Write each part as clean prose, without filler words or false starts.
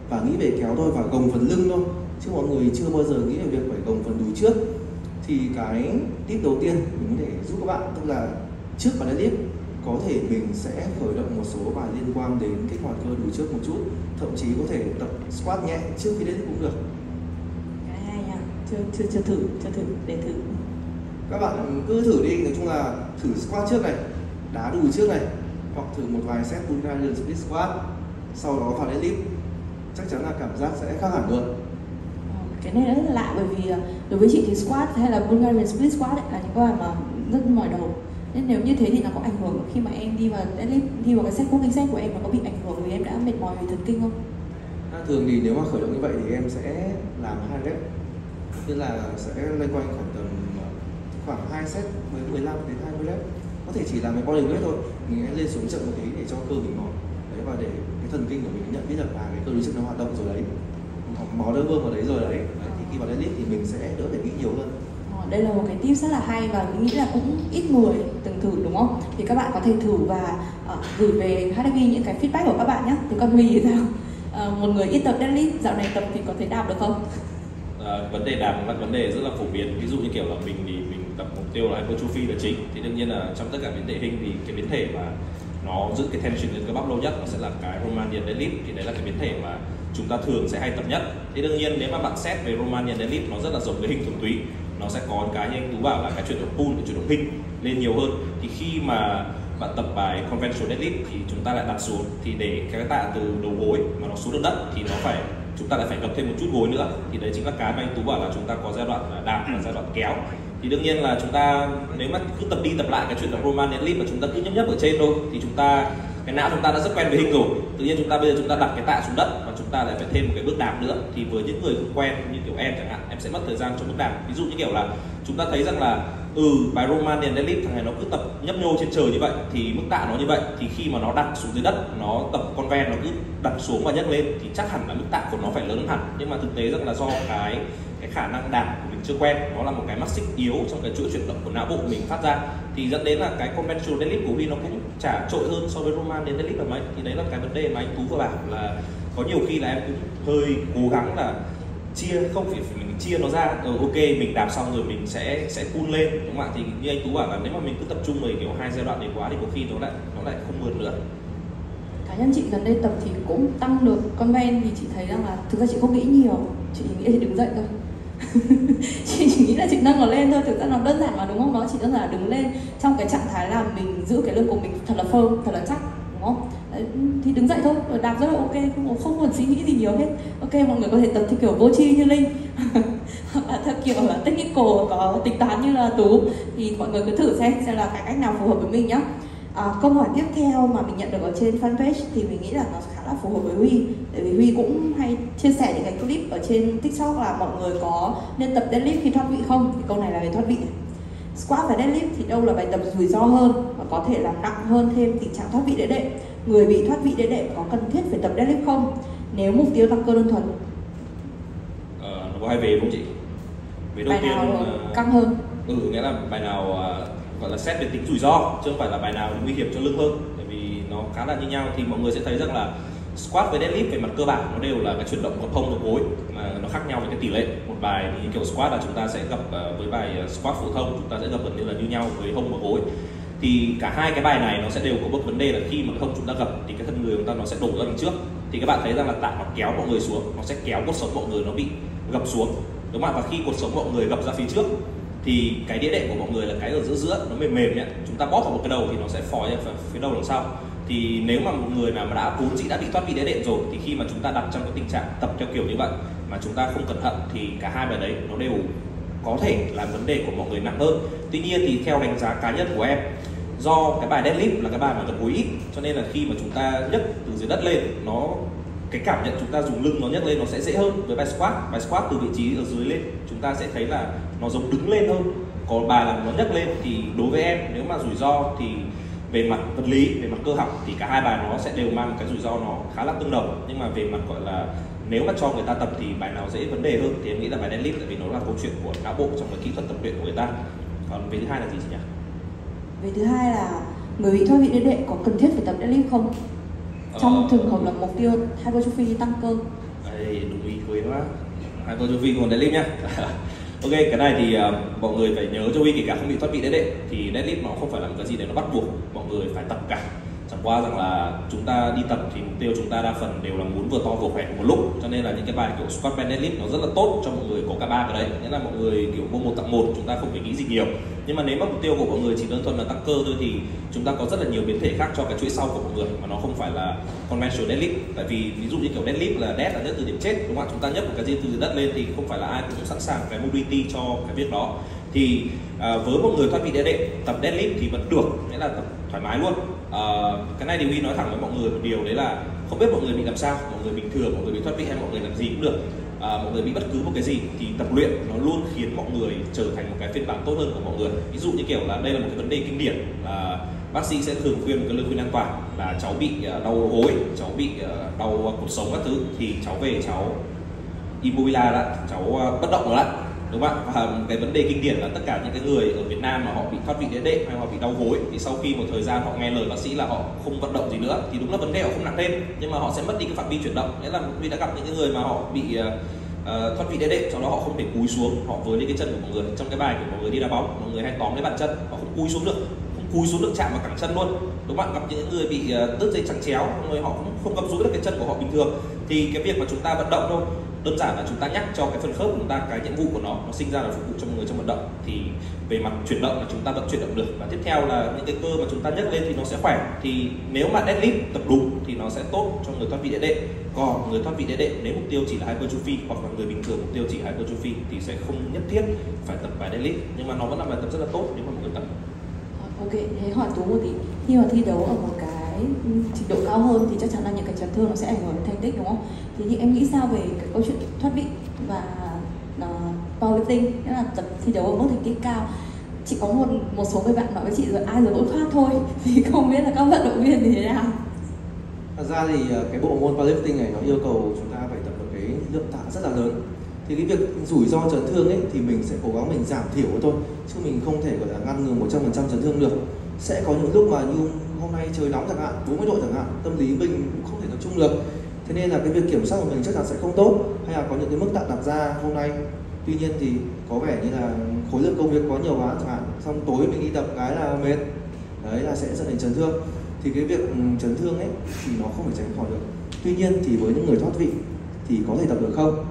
và nghĩ về kéo thôi và gồng phần lưng thôi, chứ mọi người chưa bao giờ nghĩ về việc phải gồng phần đùi trước. Thì cái tip đầu tiên mình có thể giúp các bạn, tức là trước bài deadlift có thể mình sẽ khởi động một số bài liên quan đến kích hoạt cơ đùi trước một chút, thậm chí có thể tập squat nhẹ trước khi deadlift cũng được. Cái hay nha, chưa thử để thử. Các bạn cứ thử đi, nói chung là thử squat trước này, đá đùi trước này, hoặc thử một vài set Bulgarian split squat, sau đó vào deadlift, chắc chắn là cảm giác sẽ khác hẳn luôn. Cái này rất là lạ, bởi vì đối với chị thì squat hay là Bulgarian split squat ấy, là những bài mà rất mỏi đầu. Nên nếu như thế thì nó có ảnh hưởng khi mà em đi vào deadlift, đi vào cái set cooking set của em, nó có bị ảnh hưởng vì em đã mệt mỏi vì thần kinh không? Thường thì nếu mà khởi động như vậy thì em sẽ làm 2 rep, tức là sẽ loanh quanh khoảng 2 set với 15 đến 20 rep. Có thể chỉ làm cái body weight thôi, mình sẽ lên xuống chậm một tí để cho cơ mình mỏi. Đấy, và để cái thần kinh của mình nhận biết được là cái cơ đùi trước nó hoạt động rồi đấy, máu đã bơm vào đấy rồi đấy. Thì khi vào deadlift thì mình sẽ đỡ phải nghĩ nhiều hơn. Đây là một cái tip rất là hay và mình nghĩ là cũng ít người từng thử, đúng không? Thì các bạn có thể thử và gửi về HDV những cái feedback của các bạn nhé. Thì con Huy thì sao? Một người ít tập deadlift, dạo này tập thì có thể đạp được không? Vấn đề đạp là vấn đề rất là phổ biến. Ví dụ như kiểu là mình thì mình tập mục tiêu là hypertrophy là chính, thì đương nhiên là trong tất cả biến thể hình thì cái biến thể mà nó giữ cái tension lên cơ bắp lâu nhất nó sẽ là cái Romanian deadlift. Thì đấy là cái biến thể mà chúng ta thường sẽ hay tập nhất. Thì đương nhiên nếu mà bạn xét về Romanian deadlift, nó rất là giống với hình thuần túy, nó sẽ có cái như anh Tú bảo là cái chuyển động pull, cái chuyển động hình lên nhiều hơn. Thì khi mà bạn tập bài conventional deadlift thì chúng ta lại đặt xuống, thì để cái tạ từ đầu gối mà nó xuống được đất thì chúng ta lại phải gập thêm một chút gối nữa. Thì đấy chính là cái mà anh Tú bảo là chúng ta có giai đoạn đạp và giai đoạn kéo. Thì đương nhiên là chúng ta nếu mà cứ tập đi tập lại cái chuyển động Romanian deadlift mà chúng ta cứ nhấp ở trên thôi, thì cái não chúng ta đã rất quen với hình rồi. Tự nhiên bây giờ chúng ta đặt cái tạ xuống đất và chúng ta lại phải thêm một cái bước đạp nữa. Thì với những người không quen như kiểu em chẳng hạn, em sẽ mất thời gian cho bước đạp. Ví dụ như kiểu là chúng ta thấy rằng là bài Romanian deadlift thằng này nó cứ tập nhấp nhô trên trời như vậy, thì mức tạ nó như vậy, thì khi mà nó đặt xuống dưới đất, nó tập con ven nó cứ đặt xuống và nhấc lên thì chắc hẳn là mức tạ của nó phải lớn hẳn. Nhưng mà thực tế rằng là do cái khả năng đạp của mình chưa quen, nó là một cái mắt xích yếu trong cái chuỗi chuyển động của não bộ mình phát ra, thì dẫn đến là cái conventional deadlift của Huy nó cũng chả trội hơn so với Romanian deadlift là mấy. Thì đấy là cái vấn đề mà anh Tú vừa bảo là có nhiều khi là em cũng hơi cố gắng là không phải mình chia nó ra. Ok, mình đạp xong rồi mình sẽ pull lên, đúng không ạ? Thì như anh Tú bảo là nếu mà mình cứ tập trung về kiểu 2 giai đoạn này quá thì có khi nó lại không mượt nữa. Cá nhân chị gần đây tập thì cũng tăng được con ven, thì chị thấy rằng là thực ra chị không nghĩ nhiều, chị nghĩ là chị đứng dậy thôi. Chị chỉ nghĩ là chị nâng nó lên thôi, thực ra nó đơn giản mà, đúng không? Nó chỉ đơn giản là đứng lên trong cái trạng thái là mình giữ cái lưng của mình thật là firm, thật là chắc, đúng không? Đấy, thì đứng dậy thôi, đạp rất là ok, không cần suy nghĩ gì nhiều hết. Ok, mọi người có thể tập theo kiểu vô tri như Linh hoặc là theo kiểu là technical có tính toán như là Tú, thì mọi người cứ thử xem là cái cách nào phù hợp với mình nhá. Câu hỏi tiếp theo mà mình nhận được ở trên fanpage thì mình nghĩ là nó khá là phù hợp với Huy, tại vì Huy cũng hay chia sẻ những cái clip ở trên TikTok là mọi người có nên tập deadlift khi thoát vị không. Thì câu này là về thoát vị. Squat và deadlift thì đâu là bài tập rủi ro hơn và có thể làm nặng hơn thêm tình trạng thoát vị đĩa đệm. Người bị thoát vị đĩa đệm có cần thiết phải tập deadlift không nếu mục tiêu tăng cơ đơn thuần? Nó có hai về đúng không chị? Về đầu bài tiên nào căng hơn? Nghĩa là bài nào gọi là xét về tính rủi ro, chứ không phải là bài nào nguy hiểm cho lưng hơn, bởi vì nó khá là như nhau. Thì mọi người sẽ thấy rằng là squat với deadlift về mặt cơ bản nó đều là cái chuyển động của hông và gối, mà nó khác nhau về cái tỷ lệ. Một bài như kiểu squat là chúng ta sẽ gập với bài squat phổ thông chúng ta sẽ gập gần như là như nhau với hông và gối. Thì cả hai cái bài này nó sẽ đều có một vấn đề là khi mà cái hông chúng ta gập thì cái thân người chúng ta nó sẽ đổ ra đằng trước, thì các bạn thấy rằng là tạ nó kéo mọi người xuống, nó sẽ kéo cột sống mọi người nó bị gập xuống, đúng không ạ? Và khi cột sống mọi người gập ra phía trước thì cái đĩa đệm của mọi người là cái ở giữa nó mềm mềm nhé, chúng ta bóp vào một cái đầu thì nó sẽ phòi ra phía đầu đằng sau. Thì nếu mà một người nào mà đã vốn dĩ đã bị thoát vị đĩa đệm rồi, thì khi mà chúng ta đặt trong cái tình trạng tập theo kiểu như vậy mà chúng ta không cẩn thận thì cả hai bài đấy nó đều có thể là vấn đề của mọi người nặng hơn. Tuy nhiên thì theo đánh giá cá nhân của em, do cái bài deadlift là cái bài mà gập gối ít, cho nên là khi mà chúng ta nhấc từ dưới đất lên, cái cảm nhận chúng ta dùng lưng nó nhấc lên nó sẽ dễ hơn với bài squat từ vị trí ở dưới lên chúng ta sẽ thấy là nó giống đứng lên hơn. Còn bài là nó nhấc lên thì đối với em, nếu mà rủi ro thì về mặt vật lý, về mặt cơ học thì cả hai bài nó sẽ đều mang cái rủi ro nó khá là tương đồng. Nhưng mà về mặt gọi là nếu mà cho người ta tập thì bài nào dễ vấn đề hơn thì em nghĩ là bài deadlift, tại vì nó là câu chuyện của não bộ trong cái kỹ thuật tập luyện của người ta. Còn về thứ hai là gì chị nhỉ? Về thứ hai là người bị thoát vị đĩa đệm có cần thiết phải tập deadlift không? Trong trường hợp là mục tiêu hypertrophy tăng cơ. Đây, đúng ý quên quá. Hypertrophy còn deadlift nhá. Ok, cái này thì mọi người phải nhớ cho Huy, kể cả không bị thoát vị deadlift thì deadlift nó không phải là một cái gì đấy nó bắt buộc mọi người phải tập cả. Chẳng qua rằng là chúng ta đi tập thì mục tiêu chúng ta đa phần đều là muốn vừa to vừa khỏe một lúc, cho nên là những cái bài kiểu squat bench deadlift nó rất là tốt cho mọi người có cả ba cái đấy. Nghĩa là mọi người kiểu mua một tặng một, chúng ta không phải nghĩ gì nhiều. Nhưng mà nếu mà mục tiêu của mọi người chỉ đơn thuần là tăng cơ thôi thì chúng ta có rất là nhiều biến thể khác cho cái chuỗi sau của mọi người mà nó không phải là conventional deadlift. Tại vì ví dụ như kiểu deadlift là dead là nhất từ điểm chết, đúng không ạ? Chúng ta nhấc một cái gì từ đất lên thì không phải là ai cũng sẵn sàng cái mobility cho cái việc đó. Thì với một người thoát vị deadlift, tập deadlift thì vẫn được, nghĩa là tập thoải mái luôn. Cái này thì Huy nói thẳng với mọi người một điều đấy là không biết mọi người bị làm sao, mọi người bình thường, mọi người bị thoát vị hay mọi người làm gì cũng được, mọi người bị bất cứ một cái gì thì tập luyện nó luôn khiến mọi người trở thành một cái phiên bản tốt hơn của mọi người. Ví dụ như kiểu là đây là một cái vấn đề kinh điển là bác sĩ sẽ thường khuyên một cái lời khuyên an toàn là cháu bị đau gối, cháu bị đau cột sống các thứ thì cháu về cháu immobile lại, cháu bất động lại, đúng không ạ? Và cái vấn đề kinh điển là tất cả những cái người ở Việt Nam mà họ bị thoát vị đĩa đệm hay họ bị đau gối thì sau khi một thời gian họ nghe lời bác sĩ là họ không vận động gì nữa thì đúng là vấn đề họ không nặng thêm, nhưng mà họ sẽ mất đi cái phạm vi chuyển động. Nghĩa là mình đã gặp những cái người mà họ bị thoát vị đĩa đệm, sau đó họ không thể cúi xuống, họ với lên cái chân của mọi người. Trong cái bài của mọi người đi đá bóng, mọi người hay tóm lấy bàn chân, họ không cúi xuống được, cúi xuống được chạm vào cẳng chân luôn, đúng không ạ? Gặp những người bị đứt dây chằng chéo, người họ cũng không gập rúi được cái chân của họ bình thường. Thì cái việc mà chúng ta vận động thôi, đơn giản là chúng ta nhắc cho cái phần khớp của chúng ta cái nhiệm vụ của nó sinh ra là phục vụ cho mọi người trong vận động, thì về mặt chuyển động là chúng ta vẫn chuyển động được. Và tiếp theo là những cái cơ mà chúng ta nhấc lên thì nó sẽ khỏe. Thì nếu mà deadlift tập đúng thì nó sẽ tốt cho người thoát vị đĩa đệm. Còn người thoát vị đĩa đệm nếu mục tiêu chỉ là hypertrophy hoặc là người bình thường mục tiêu chỉ hypertrophy thì sẽ không nhất thiết phải tập bài deadlift, nhưng mà nó vẫn là bài tập rất là tốt nếu mà mọi người tập. Ok, thế hỏi Tú một tí, khi mà thi đấu ở một cái trình độ cao hơn thì chắc chắn là những cái chấn thương nó sẽ ảnh hưởng đến thành tích, đúng không? Thì em nghĩ sao về cái câu chuyện thoát vị và powerlifting, nghĩa là tập thi đấu ở mức thành tích cao? Chỉ có một số người bạn nói với chị rồi, ai rồi cũng thoát thôi, thì không biết là các vận động viên thì thế nào? Thật ra thì cái bộ môn powerlifting này nó yêu cầu chúng ta phải tập một cái lượng tạ rất là lớn. Thì cái việc rủi ro chấn thương ấy thì mình sẽ cố gắng mình giảm thiểu thôi, chứ mình không thể gọi là ngăn ngừa 100% chấn thương được. Sẽ có những lúc mà như hôm nay trời nóng chẳng hạn, 40 độ chẳng hạn, tâm lý mình cũng không thể tập trung được. Thế nên là cái việc kiểm soát của mình chắc chắn sẽ không tốt, hay là có những cái mức tạ đặt ra hôm nay. Tuy nhiên thì có vẻ như là khối lượng công việc quá nhiều quá chẳng hạn, xong tối mình đi tập cái là mệt, đấy là sẽ dẫn đến chấn thương. Thì cái việc chấn thương ấy thì nó không thể tránh khỏi được. Tuy nhiên thì với những người thoát vị thì có thể tập được không?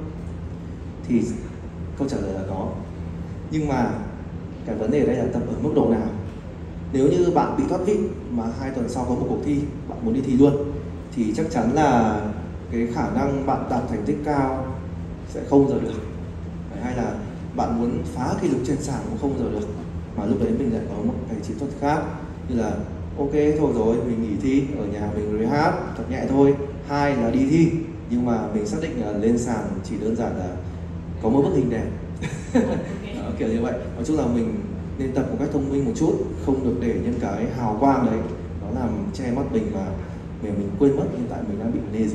Thì câu trả lời là có. Nhưng mà cái vấn đề đây là tập ở mức độ nào. Nếu như bạn bị thoát vị mà 2 tuần sau có một cuộc thi, bạn muốn đi thi luôn, thì chắc chắn là cái khả năng bạn đạt thành tích cao sẽ không giờ được. Hay là bạn muốn phá kỷ lục trên sàn cũng không giờ được. Mà lúc đấy mình lại có một cái chiến thuật khác, như là ok thôi rồi, mình nghỉ thi, ở nhà mình rehab, tập nhẹ thôi. 2 là đi thi, nhưng mà mình xác định là lên sàn chỉ đơn giản là có một bức hình đẹp. Đó, kiểu như vậy. Nói chung là mình nên tập một cách thông minh một chút, không được để những cái hào quang đấy nó làm che mắt mình và mình quên mất hiện tại mình đang bị vấn đề gì.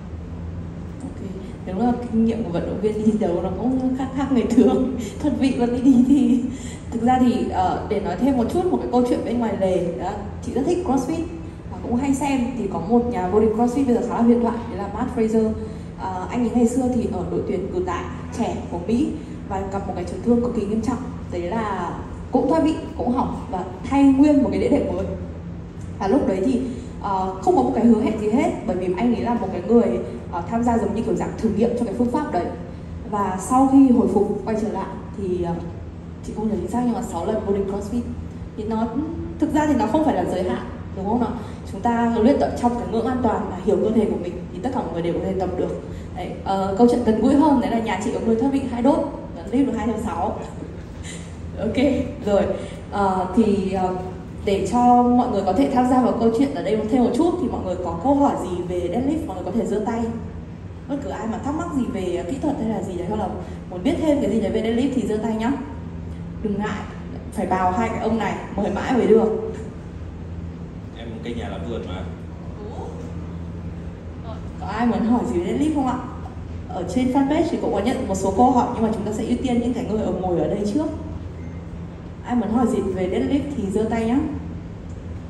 Ok, đúng là kinh nghiệm của vận động viên đi đấu nó cũng khác người thường. Thoát vị vẫn đi thì thực ra thì để nói thêm một chút một cái câu chuyện bên ngoài lề đó, chị rất thích CrossFit và cũng hay xem. Thì có một nhà vô địch CrossFit bây giờ khá là huyền thoại, đấy là Matt Fraser. Anh ấy ngày xưa thì ở đội tuyển cử tạ trẻ của Mỹ và gặp một cái chấn thương cực kỳ nghiêm trọng, đấy là cũng thoát vị, cũng hỏng và thay nguyên một cái đĩa đệm mới. Và lúc đấy thì không có một cái hứa hẹn gì hết, bởi vì anh ấy là một cái người tham gia giống như kiểu dạng thử nghiệm cho cái phương pháp đấy. Và sau khi hồi phục quay trở lại thì chị không nhớ chính xác nhưng mà 6 lần vô địch CrossFit. Thì nó thực ra thì nó không phải là giới hạn, đúng không nào? Chúng ta luyện tập trong cái ngưỡng an toàn và hiểu cơ thể của mình thì tất cả mọi người đều có thể tập được. Đấy, câu chuyện gần gũi hơn đấy là nhà chị có người thoát vị 2 đốt, lift được 2.6. Ok, rồi để cho mọi người có thể tham gia vào câu chuyện ở đây thêm một chút thì mọi người có câu hỏi gì về deadlift mọi người có thể giơ tay. Bất cứ ai mà thắc mắc gì về kỹ thuật hay là gì đấy, hoặc là muốn biết thêm cái gì đấy về deadlift thì giơ tay nhá. Đừng ngại, phải bào hai cái ông này mời mãi mới được. Em cây nhà làm vườn mà. Có ai muốn hỏi gì về deadlift không ạ? Ở trên fanpage thì cũng có nhận một số câu hỏi nhưng mà chúng ta sẽ ưu tiên những cái người ngồi ở đây trước. Ai muốn hỏi gì về deadlift thì giơ tay nhá.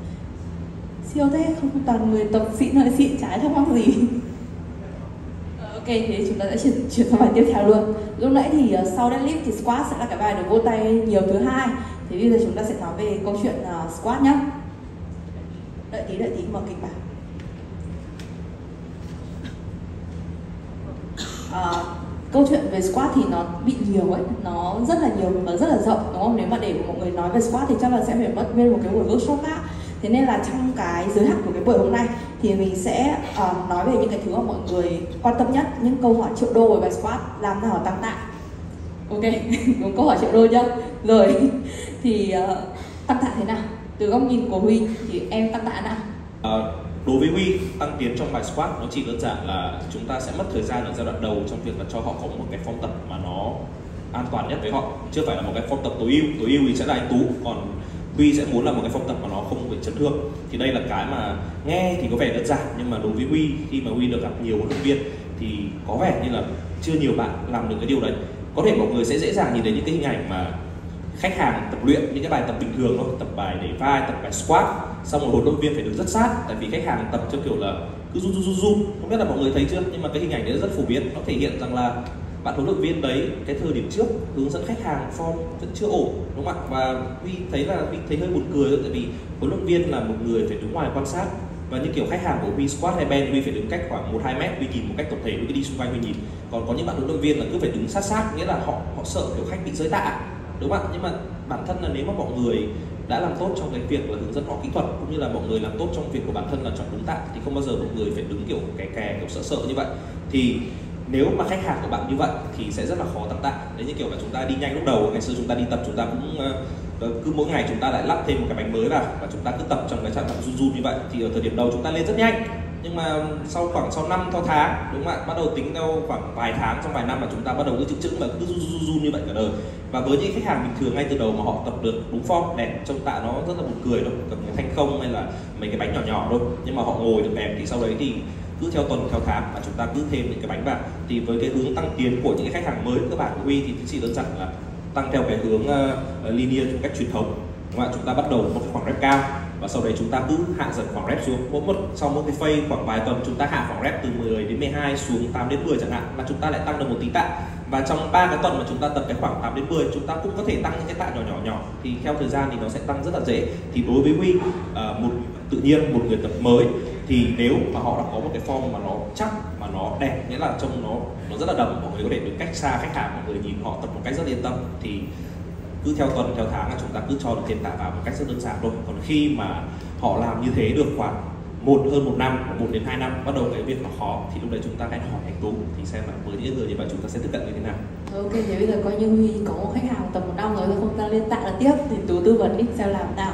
Siêu thế, không toàn người tập xịn hơi xịn, trái thắc mắc gì. Ok, thế chúng ta sẽ chuyển sang bài tiếp theo luôn. Lúc nãy thì sau deadlift thì squat sẽ là cái bài được vỗ tay nhiều thứ hai. Thì bây giờ chúng ta sẽ nói về câu chuyện squat nhé. Đợi tí mở kịch bản. Câu chuyện về squat thì nó bị nhiều ấy, nó rất là nhiều và rất là rộng, đúng không? Nếu mà để mọi người nói về squat thì chắc là sẽ phải mất nguyên một cái buổi workshop khác. Thế nên là trong cái giới hạn của cái buổi hôm nay thì mình sẽ nói về những cái thứ mà mọi người quan tâm nhất, những câu hỏi triệu đô về bài squat, làm nào tăng tạ. Ok, đúng câu hỏi triệu đô chưa? Rồi, thì tăng tạ thế nào? Từ góc nhìn của Huy thì em tăng tạ nào? Đối với Huy, tăng tiến trong bài squat nó chỉ đơn giản là chúng ta sẽ mất thời gian ở giai đoạn đầu trong việc là cho họ có một cái form tập mà nó an toàn nhất với họ, chưa phải là một cái form tập tối ưu thì sẽ là anh Tú, còn Huy sẽ muốn là một cái form tập mà nó không bị chấn thương. Thì đây là cái mà nghe thì có vẻ đơn giản, nhưng mà đối với Huy, khi mà Huy được gặp nhiều huấn luyện viên thì có vẻ như là chưa nhiều bạn làm được cái điều đấy. Có thể mọi người sẽ dễ dàng nhìn thấy những cái hình ảnh mà khách hàng tập luyện những cái bài tập bình thường thôi, tập bài đẩy vai, tập bài squat, xong rồi huấn luyện viên phải đứng rất sát, tại vì khách hàng tập theo kiểu là cứ run, không biết là mọi người thấy chưa, nhưng mà cái hình ảnh đấy rất phổ biến. Nó thể hiện rằng là bạn huấn luyện viên đấy cái thời điểm trước hướng dẫn khách hàng form vẫn chưa ổn, đúng không ạ? Và Huy thấy hơi buồn cười thôi, tại vì huấn luyện viên là một người phải đứng ngoài quan sát, và như kiểu khách hàng của Huy squat hay bench, Huy phải đứng cách khoảng 1-2 mét, Huy nhìn một cách tổng thể, Huy cứ đi xung quanh Huy nhìn. Còn có những bạn huấn luyện viên là cứ phải đứng sát, nghĩa là họ sợ kiểu khách bị rơi tạ, đúng không ạ? Nhưng mà bản thân là nếu mà mọi người đã làm tốt trong cái việc là hướng dẫn họ kỹ thuật, cũng như là mọi người làm tốt trong việc của bản thân là chọn đúng tạ, thì không bao giờ mọi người phải đứng kiểu kè kiểu sợ như vậy. Thì nếu mà khách hàng của bạn như vậy thì sẽ rất là khó tăng tạ. Đấy, như kiểu là chúng ta đi nhanh lúc đầu, ngày xưa chúng ta đi tập chúng ta cũng cứ mỗi ngày chúng ta lại lắp thêm một cái bánh mới vào và chúng ta cứ tập trong cái trạng thái run như vậy, thì ở thời điểm đầu chúng ta lên rất nhanh, nhưng mà sau 5 tháng, đúng không ạ, bắt đầu tính theo khoảng vài tháng, trong vài năm mà chúng ta bắt đầu cứ chững mà cứ run như vậy cả đời. Và với những khách hàng bình thường ngay từ đầu mà họ tập được đúng form đẹp, trông tạ nó rất là buồn cười đâu, tập cái thanh không hay là mấy cái bánh nhỏ đâu, nhưng mà họ ngồi được đẹp thì sau đấy thì cứ theo tuần theo tháng và chúng ta cứ thêm những cái bánh vào. Thì với cái hướng tăng tiến của những cái khách hàng mới các bạn của Huy thì chỉ đơn giản là tăng theo cái hướng linear một cách truyền thống, đúng không ạ? Chúng ta bắt đầu một cái khoảng rep cao và sau đấy chúng ta cứ hạ dần khoảng rep xuống. Sau một cái phase khoảng vài tuần chúng ta hạ khoảng rep từ 10 đến 12 xuống 8 đến 10 chẳng hạn, và chúng ta lại tăng được một tí tạ. Và trong 3 cái tuần mà chúng ta tập cái khoảng 8 đến 10, chúng ta cũng có thể tăng những cái tạ nhỏ. Thì theo thời gian thì nó sẽ tăng rất là dễ. Thì đối với Huy, tự nhiên một người tập mới thì nếu mà họ đã có một cái form mà nó chắc, mà nó đẹp, nghĩa là trông nó rất là đầm, mọi người có thể đứng cách xa khách hàng, mọi người nhìn họ tập một cách rất yên tâm, thì cứ theo tuần theo tháng là chúng ta cứ cho được thêm tạ vào một cách rất đơn giản thôi. Còn khi mà họ làm như thế được khoảng hơn một năm, 1 đến 2 năm, bắt đầu cái việc nó khó, thì lúc đấy chúng ta hãy hỏi anh Tú thì xem là với những người như vậy chúng ta sẽ tiếp cận như thế nào. Ok, thế bây giờ coi như Huy có một khách hàng tập 1 năm rồi, không ta lên tạ là tiếp, thì Tú tư vấn đi xem làm nào.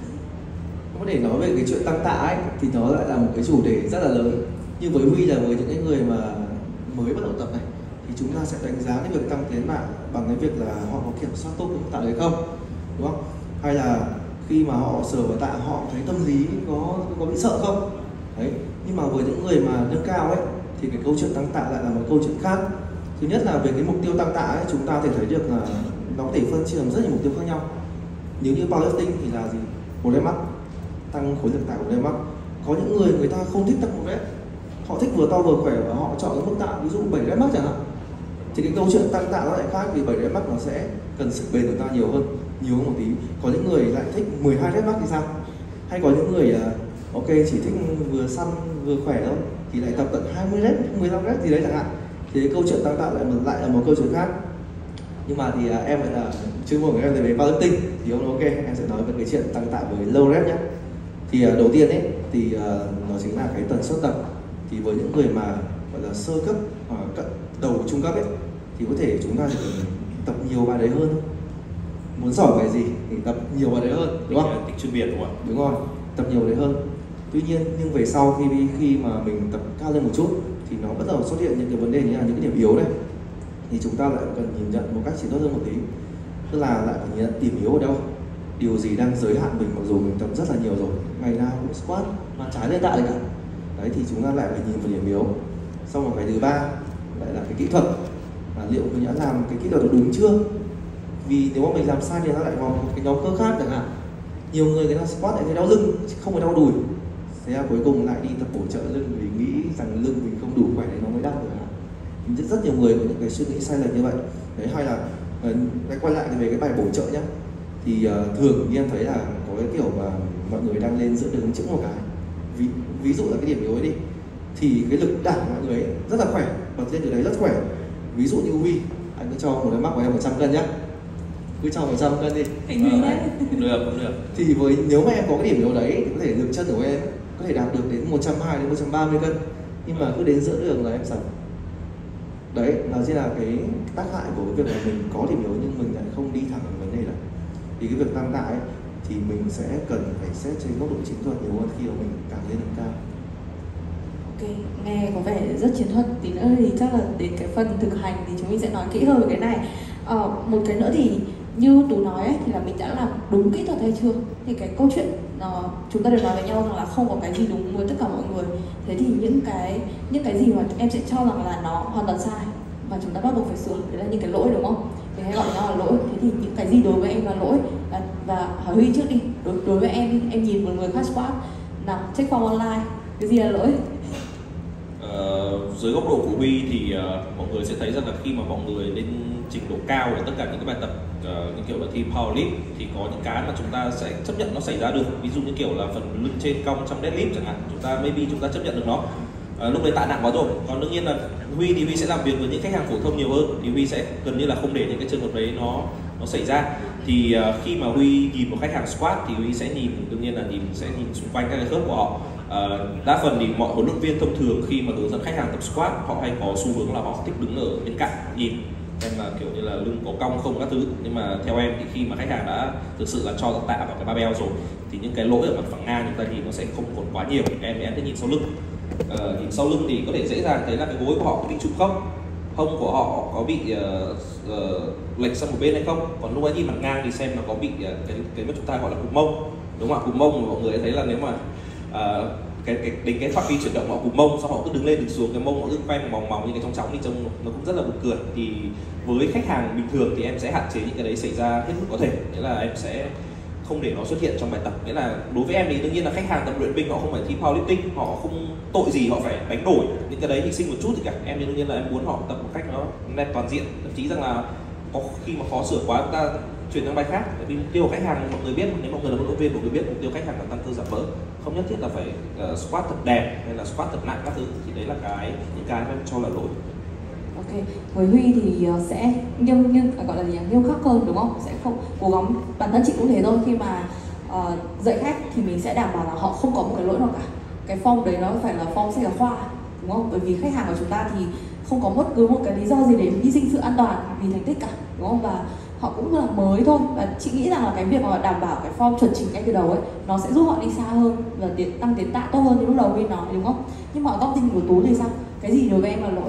Có để nói về cái chuyện tăng tạ ấy thì nó lại là một cái chủ đề rất là lớn. Như với Huy là với những cái người mà mới bắt đầu tập này thì chúng ta sẽ đánh giá cái việc tăng tiến mạng bằng cái việc là họ có kiểm soát tốt cái tạ đấy không, đúng không? Hay là khi mà họ sờ vào tạ họ thấy tâm lý có bị sợ không? Đấy. Nhưng mà với những người mà nâng cao ấy thì cái câu chuyện tăng tạ lại là một câu chuyện khác. Thứ nhất là về cái mục tiêu tăng tạ ấy, chúng ta có thể thấy được là nó có thể phân chia làm rất nhiều mục tiêu khác nhau. Nếu như powerlifting thì là gì? 1 rep max, tăng khối lượng tạ 1 rep max. Có những người ta không thích tăng 1 rep, họ thích vừa to vừa khỏe và họ chọn cái mức tạ ví dụ 7 rep max chẳng hạn. Thì cái câu chuyện tăng tạ nó lại khác, vì 7 rep max nó sẽ cần sức bền của ta nhiều hơn một tí. Có những người lại thích 12 rep max thì sao? Hay có những người ok chỉ thích vừa săn vừa khỏe thôi thì lại tập tận 20 rep, 15 rep gì đấy chẳng hạn. Thì cái câu chuyện tăng tạ lại là một câu chuyện khác. Nhưng mà thì em lại là chuyên môn của em về powerlifting thì ok, em sẽ nói về cái chuyện tăng tạ với low rep nhé. Thì đầu tiên ấy thì nó chính là cái tần suất tập. Thì với những người mà gọi là sơ cấp hoặc đầu trung cấp ấy thì có thể chúng ta chỉ cần tập nhiều bài đấy hơn. Muốn giỏi bài gì thì tập nhiều bài đấy hơn, đúng không? Tính chuyên biệt đúng không ạ? Đúng rồi, tập nhiều đấy hơn. Tuy nhiên nhưng về sau khi mà mình tập cao lên một chút thì nó bắt đầu xuất hiện những cái vấn đề như là những cái điểm yếu này, thì chúng ta lại cần nhìn nhận một cách chỉ tốt hơn một tí. Tức là lại phải nhìn nhận điểm yếu ở đâu, điều gì đang giới hạn mình, mặc dù mình tập rất là nhiều rồi, ngày nào cũng squat mà trái lên tạ đấy cả. Đấy thì chúng ta lại phải nhìn vào điểm yếu. Xong rồi cái thứ ba lại là cái kỹ thuật, là liệu mình đã làm cái kỹ thuật đó đúng chưa. Vì nếu mà mình làm sai thì nó lại vào một cái nhóm cơ khác chẳng hạn. Nhiều người ta squat lại thấy đau lưng chứ không phải đau đùi, thế là cuối cùng lại đi tập bổ trợ lưng vì nghĩ rằng lưng mình không đủ khỏe để nó mới đau chẳng hạn. rất nhiều người có những cái suy nghĩ sai lệch như vậy. Đấy, hay là quay lại về cái bài bổ trợ nhá, thì thường như em thấy là có cái kiểu mà mọi người đang lên giữa đường chững một cái, ví dụ là cái điểm yếu ấy đi, thì cái lực đẩy mọi người ấy rất là khỏe, bật lên từ đấy rất khỏe. Ví dụ như Huy, anh cứ cho một cái mắc của em 100 cân nhá, cứ cho 100 cân đi. Được. Thì nếu mà em có cái điểm yếu đấy thì có thể lực chân của em có thể đạt được đến 120 đến 130 cân, nhưng mà cứ đến giữa đường là em sập. Đấy, nó sẽ là cái tác hại của cái việc là mình có điểm yếu nhưng mình lại không đi thẳng vào vấn đề này. Thì cái việc tăng tạ ấy thì mình sẽ cần phải xét trên góc độ chiến thuật nhiều hơn khi mà mình càng lên nâng cao. Ok, nghe có vẻ rất chiến thuật. Tí nữa thì chắc là đến cái phần thực hành thì chúng mình sẽ nói kỹ hơn về cái này. Một cái nữa thì như Tú nói ấy, thì là mình đã làm đúng kỹ thuật hay chưa? Thì cái câu chuyện chúng ta đều nói với nhau rằng là không có cái gì đúng với tất cả mọi người. Thế thì những cái gì mà em sẽ cho rằng là nó hoàn toàn sai và chúng ta bắt buộc phải sửa, đấy là những cái lỗi, đúng không? Thì hay gọi nó là lỗi. Thế thì những cái gì đối với em là lỗi? Và hỏi Huy trước đi. Đối với em đi, em nhìn một người khác squat nào, check form online, cái gì là lỗi? Dưới góc độ của Huy thì mọi người sẽ thấy rằng là khi mà mọi người lên trình độ cao ở tất cả những cái bài tập như kiểu là thi powerlift thì có những cái mà chúng ta sẽ chấp nhận nó xảy ra được, ví dụ như kiểu là phần lưng trên cong trong deadlift chẳng hạn, chúng ta chấp nhận được nó. Lúc đấy tạ nặng quá rồi. Còn đương nhiên là Huy sẽ làm việc với những khách hàng phổ thông nhiều hơn, thì Huy sẽ gần như là không để những cái trường hợp đấy nó xảy ra. Thì khi mà Huy nhìn một khách hàng squat thì Huy sẽ đương nhiên là sẽ nhìn xung quanh các cái khớp của họ. Đa phần thì mọi huấn luyện viên thông thường khi mà hướng dẫn khách hàng tập squat, họ hay có xu hướng là họ thích đứng ở bên cạnh nhìn xem là kiểu như là lưng có cong không các thứ. Nhưng mà theo em thì khi mà khách hàng đã thực sự là cho tạ vào cái barbell rồi thì những cái lỗi ở mặt phẳng ngang chúng ta nhìn nó sẽ không còn quá nhiều. Em sẽ nhìn sau lưng. Nhìn sau lưng thì có thể dễ dàng thấy là cái gối của họ có bị trũng không, hông của họ có bị lệch sang một bên hay không. Còn lúc ấy nhìn mặt ngang thì xem nó có bị cái mà chúng ta gọi là cụm mông, đúng không ạ? Cụm mông mọi người thấy là nếu mà cái phạm vi chuyển động họ cụm mông, sau họ cứ đứng lên đứng xuống, cái mông họ cứ quay mòng mòng như cái trong chóng thì trông nó cũng rất là buồn cười. Thì với khách hàng bình thường thì em sẽ hạn chế những cái đấy xảy ra hết mức có thể, nghĩa là em sẽ không để nó xuất hiện trong bài tập. Nghĩa là đối với em thì đương nhiên là khách hàng tập luyện binh họ không phải thi powerlifting, họ không tội gì họ phải đánh đổi những cái đấy, hy sinh một chút thì cả. Em thì đương nhiên là em muốn họ tập một cách nó nét toàn diện, thậm chí rằng là có khi mà khó sửa quá chúng ta chuyển sang bài khác. Bởi vì mục tiêu của khách hàng mọi người biết, nếu mọi người là huấn luyện viên mọi người biết mục tiêu khách hàng là tăng cơ giảm mỡ, không nhất thiết là phải squat thật đẹp hay là squat thật nặng các thứ. Thì đấy là những cái mà em cho là lỗi. Ok, với Huy thì sẽ gọi là gì, nghiêm khắc hơn đúng không? Sẽ không cố gắng, bản thân chị cũng thế thôi, khi mà dạy khách thì mình sẽ đảm bảo là họ không có một cái lỗi nào cả. Cái form đấy nó phải là form sách giáo khoa, đúng không? Bởi vì khách hàng của chúng ta thì không có bất cứ một cái lý do gì để hy sinh sự an toàn vì thành tích cả, đúng không? Và họ cũng là mới thôi, và chị nghĩ rằng là cái việc mà đảm bảo cái form chuẩn chỉnh ngay từ đầu ấy nó sẽ giúp họ đi xa hơn và tăng tiến tạ tốt hơn như lúc đầu Huy nói, đúng không? Nhưng mà ở góc nhìn của Tú thì sao? Cái gì đối với em là lỗi?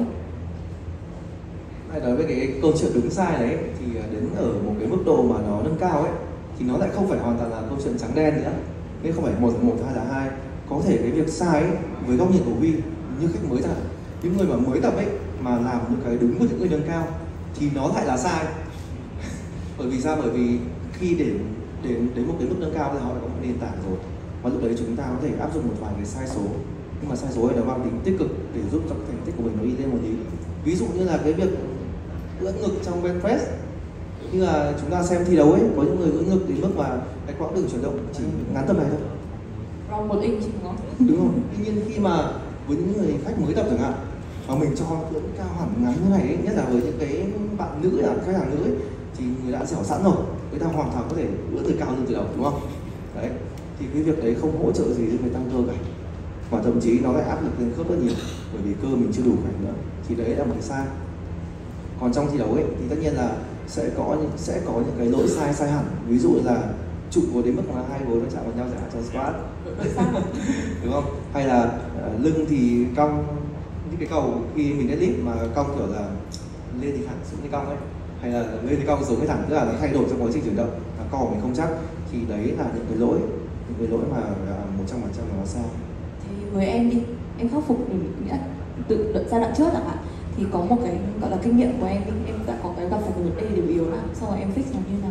Nói về cái câu chuyện đúng sai đấy thì đến ở một cái mức độ mà nó nâng cao ấy thì nó lại không phải hoàn toàn là câu chuyện trắng đen nữa, nên không phải một hai là hai. Có thể cái việc sai ấy, với góc nhìn của Huy như khách mới chẳng, những người mà mới tập ấy mà làm những cái đúng với những người nâng cao thì nó lại là sai. Bởi vì sao? Bởi vì khi đến một cái mức nâng cao thì họ đã có một nền tảng rồi, và lúc đấy chúng ta có thể áp dụng một vài cái sai số, nhưng mà sai số này nó mang tính tích cực để giúp cho cái thành tích của mình nó đi lên một tí. Ví dụ như là cái việc ưỡn ngực trong bench press, như là chúng ta xem thi đấu ấy, có những người ưỡn ngực đến mức mà cái quãng đường chuyển động chỉ ngắn tầm này thôi, Round 1 inch đúng không? đúng không? Tuy nhiên khi mà với những người khách mới tập chẳng hạn mà mình cho ưỡn cao hẳn ngắn như này ấy, nhất là với những cái bạn nữ, khách hàng nữ ấy, thì người đã dẻo sẵn rồi, người ta hoàn toàn có thể ưỡn từ cao lên từ đầu, đúng không? Đấy, thì cái việc đấy không hỗ trợ gì cho người tăng cơ cả, và thậm chí nó lại áp lực lên khớp rất nhiều, bởi vì cơ mình chưa đủ khỏe nữa, thì đấy là một cái sai. Còn trong thi đấu ấy thì tất nhiên là sẽ có những cái lỗi sai hẳn, ví dụ là trụ gối đến mức mà hai gối nó chạm vào nhau chẳng hạn trong squat, đúng không? Hay là lưng thì cong, những cái cầu khi mình deadlift mà cong kiểu là lên thì thẳng xuống thì cong ấy, hay là lên thì cong xuống thì thẳng, tức là nó thay đổi trong quá trình chuyển động, co của mình không chắc, thì đấy là những cái lỗi mà 100% nó sai. Thì với em đi, em khắc phục nghĩa tự giai đoạn trước chẳng hạn, thì có một cái gọi là kinh nghiệm của em đã có cái gặp phải vấn đề điểm yếu nào, sau rồi em fix nó như nào?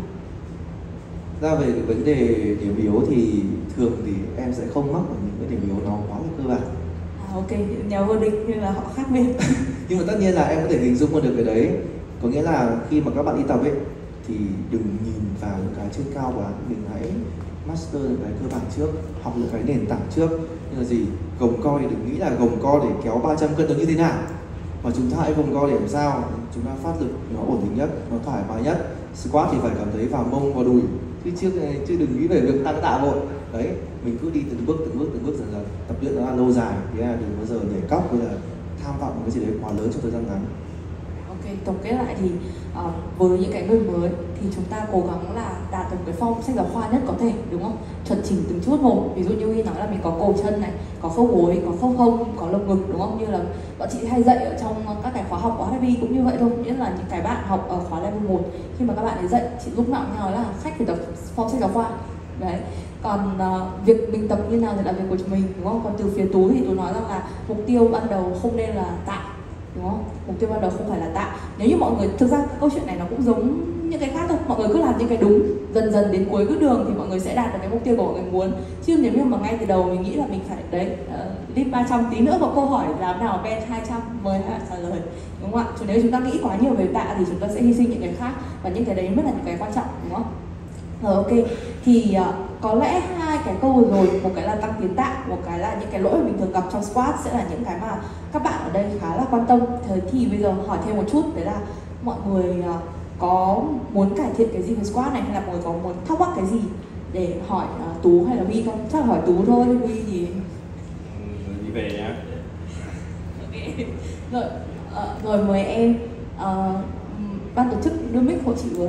Ra về cái vấn đề điểm yếu thì thường thì em sẽ không mắc vào những cái điểm yếu nó quá là cơ bản. Ok, nhà vô địch nhưng là họ khác biệt. Nhưng mà tất nhiên là em có thể hình dung được cái đấy. Có nghĩa là khi mà các bạn đi tập ấy thì đừng nhìn vào những cái trên cao quá, mình hãy master những cái cơ bản trước, học những cái nền tảng trước. Như là gì? Gồng co thì đừng nghĩ là gồng co để kéo 300 cân được như thế nào, mà chúng ta hãy gồng co để làm sao chúng ta phát lực nó ổn định nhất, nó thoải mái nhất. Squat thì phải cảm thấy vào mông vào đùi, chứ đừng nghĩ về việc tăng tạ vội. Đấy, mình cứ đi từng bước dần dần, tập luyện nó là lâu dài, thế là đừng bao giờ nhảy cóc hay là tham vọng một cái gì đấy quá lớn trong thời gian ngắn. Ok, tổng kết lại thì với những cái người mới thì chúng ta cố gắng là đạt được cái form sách giáo khoa nhất có thể, đúng không? Chuẩn chỉnh từng chút một. Ví dụ như Huy nói là mình có cổ chân này, có khớp gối, có khớp hông, có lồng ngực, đúng không? Như là bọn chị hay dạy ở trong các cái khóa học của HIB cũng như vậy thôi. Nghĩa là những cái bạn học ở khóa level 1, khi mà các bạn ấy dạy, chị lúc nào cũng nói là khách phải tập form sách giáo khoa. Đấy. Còn việc mình tập như nào thì là việc của chúng mình, đúng không? Còn từ phía Tú thì Tú nói rằng là mục tiêu ban đầu không nên là tạ, đúng không? Mục tiêu ban đầu không phải là tạ. Nếu như mọi người, thực ra câu chuyện này nó cũng giống những cái khác thôi, mọi người cứ làm những cái đúng, dần dần đến cuối cái đường thì mọi người sẽ đạt được cái mục tiêu của mọi người muốn. Chứ nếu như mà ngay từ đầu mình nghĩ là mình phải đấy, lift 300, tí nữa có câu hỏi làm nào bench 200 mời hạ trả lời, đúng không ạ? Chứ nếu chúng ta nghĩ quá nhiều về tạ thì chúng ta sẽ hy sinh những cái khác, và những cái đấy mới là những cái quan trọng, đúng không? Rồi, ok, thì có lẽ hai cái câu vừa rồi, một cái là tăng tiến tạ, một cái là những cái lỗi mà mình thường gặp trong squat sẽ là những cái mà các bạn ở đây khá là quan tâm. Thế thì bây giờ hỏi thêm một chút, đấy là mọi người có muốn cải thiện cái gì về squat này, hay là mọi người có muốn thắc mắc cái gì để hỏi Tú hay là Huy không? Chắc là hỏi Tú thôi, Huy thì đi về nhá. Ok, rồi, rồi mời em, ban tổ chức đưa mic hộ chị với.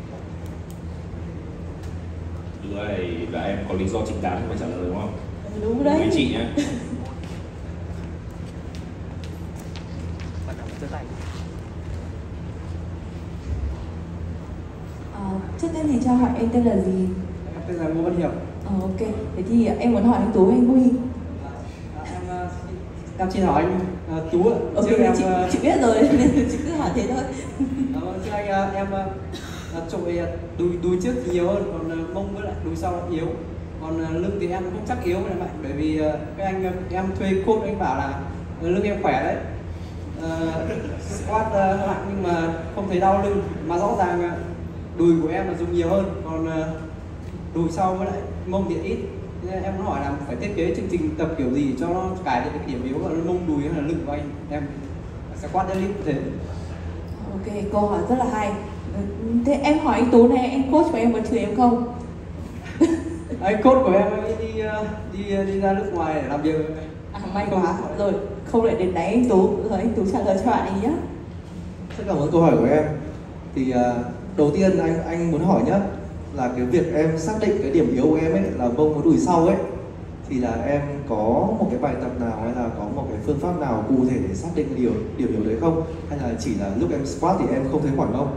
Đứa này là em có lý do chính đáng phải trả lời đúng không? Đúng đấy. Với chị nhé. Trước tiên thì cho hỏi em tên là gì? Em tên là Ngô Văn Hiệp. Ok, thế thì em muốn hỏi anh Tú hay anh Huy? Em xin hỏi anh Tú ạ. Ok, chị biết rồi nên chị cứ hỏi thế thôi. Thưa anh, em trội đùi trước thì nhiều hơn, còn mông với lại đùi sau là yếu. Còn lưng thì em không chắc yếu này bạn, bởi vì các anh em thuê coach anh bảo là lưng em khỏe đấy. Squat nặng nhưng mà không thấy đau lưng, mà rõ ràng đùi của em là dùng nhiều hơn, còn đùi sau với lại mông thì ít. Nên em hỏi là phải thiết kế chương trình tập kiểu gì cho nó cải được cái điểm yếu là mông, đùi hay là lưng của anh. Em squat deadlift thế. Ok, câu hỏi rất là hay. Thế em hỏi anh Tú này, anh coach của em có chửi em không? Anh coach của em đi ra nước ngoài để làm việc. May quá. Rồi, không lại đến đáy anh Tú, rồi anh Tú trả lời cho bạn ấy nhé. Rất cảm ơn câu hỏi của em. Thì đầu tiên anh muốn hỏi nhé, là cái việc em xác định cái điểm yếu của em ấy là mông với đùi sau ấy, thì là em có một cái bài tập nào hay là có một cái phương pháp nào cụ thể để xác định điểm yếu đấy không? Hay là chỉ là lúc em squat thì em không thấy mỏi mông?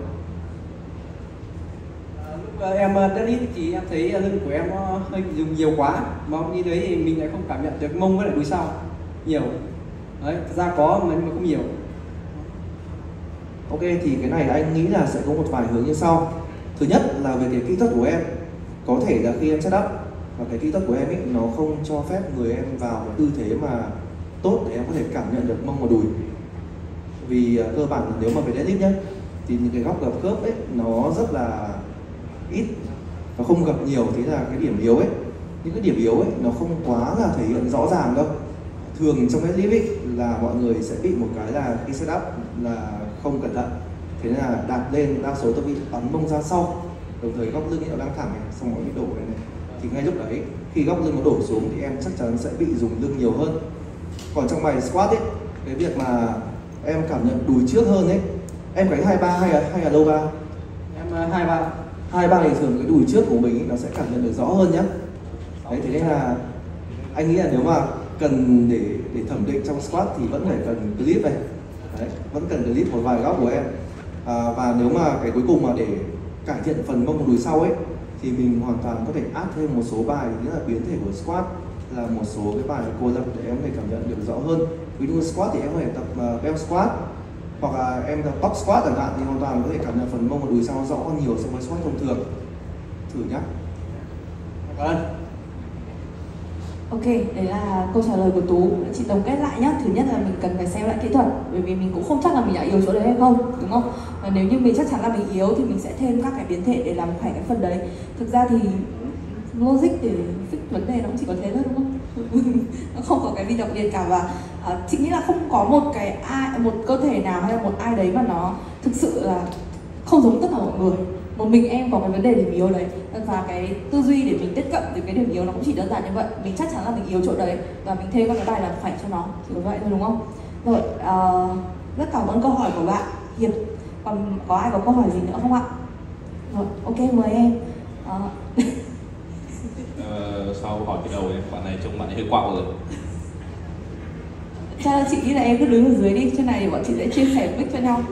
Lúc em deadlift thì em thấy lưng của em nó hơi dùng nhiều quá, mà như thế thì mình lại không cảm nhận được mông với lại đùi sau nhiều. Đấy, thật ra có mà nhưng mà không nhiều. Ok, thì cái này anh nghĩ là sẽ có một vài hướng như sau. Thứ nhất là về cái kỹ thuật của em. Có thể là khi em set up và cái kỹ thuật của em ấy nó không cho phép người em vào một tư thế mà tốt để em có thể cảm nhận được mông và đùi. Vì cơ bản nếu mà về deadlift nhé, thì những cái góc gập khớp ấy nó rất là ít, nó không gặp nhiều, thế là cái điểm yếu ấy, những cái điểm yếu ấy nó không quá là thể hiện rõ ràng đâu. Thường trong deadlift ấy là mọi người sẽ bị một cái là khi set up là không cẩn thận, thế nên là đạp lên đa số tôi bị bắn mông ra sau, đồng thời góc lưng nó đang thẳng này, xong rồi bị đổ này, thì ngay lúc đấy khi góc lưng nó đổ xuống thì em chắc chắn sẽ bị dùng lưng nhiều hơn. Còn trong bài squat ấy, cái việc mà em cảm nhận đùi trước hơn ấy, em cái 23 hay là low bar? Em 23. 23 thì thường cái đùi trước của mình ấy, nó sẽ cảm nhận được rõ hơn nhá. Đấy, thế nên là anh nghĩ là nếu mà cần để thẩm định trong squat thì vẫn phải cần clip này. Đấy, vẫn cần clip một vài góc của em. Và nếu mà cái cuối cùng mà để cải thiện phần mông và đùi sau ấy thì mình hoàn toàn có thể add thêm một số bài, nghĩa là biến thể của squat là một số cái bài cô lập để em có thể cảm nhận được rõ hơn. Ví dụ squat thì em có thể tập bell squat, hoặc là em tập top squat chẳng hạn, thì hoàn toàn có thể cảm nhận phần mông và đùi sau rõ hơn nhiều so với squat thông thường. Thử nhá. Cảm ơn. Ok, đấy là câu trả lời của Tú. Chị tổng kết lại nhé. Thứ nhất là mình cần phải xem lại kỹ thuật, bởi vì mình cũng không chắc là mình đã yếu chỗ đấy hay không, đúng không? Và nếu như mình chắc chắn là mình yếu thì mình sẽ thêm các cái biến thể để làm khỏe cái phần đấy. Thực ra thì logic để fix vấn đề nó cũng chỉ có thế thôi, đúng không? Nó không có cái gì đặc biệt cả. Và chị nghĩ là không có một cơ thể nào hay là một ai đấy mà nó thực sự là không giống tất cả mọi người. Một mình em có cái vấn đề điểm yếu đấy, và cái tư duy để mình tiếp cận từ cái điểm yếu nó cũng chỉ đơn giản như vậy. Mình chắc chắn là mình yếu chỗ đấy và mình thêm các cái bài làm khỏe cho nó, chỉ có vậy thôi, đúng không? Rồi, rất cảm ơn câu hỏi của bạn Hiệp. Còn có ai có câu hỏi gì nữa không ạ? Rồi, ok, mời em. Sau hỏi cái đầu em, bạn này trông bạn ấy hơi quạo rồi. Chắc là chị nghĩ là em cứ đứng ở dưới đi, trên này thì bọn chị sẽ chia sẻ mic cho nhau.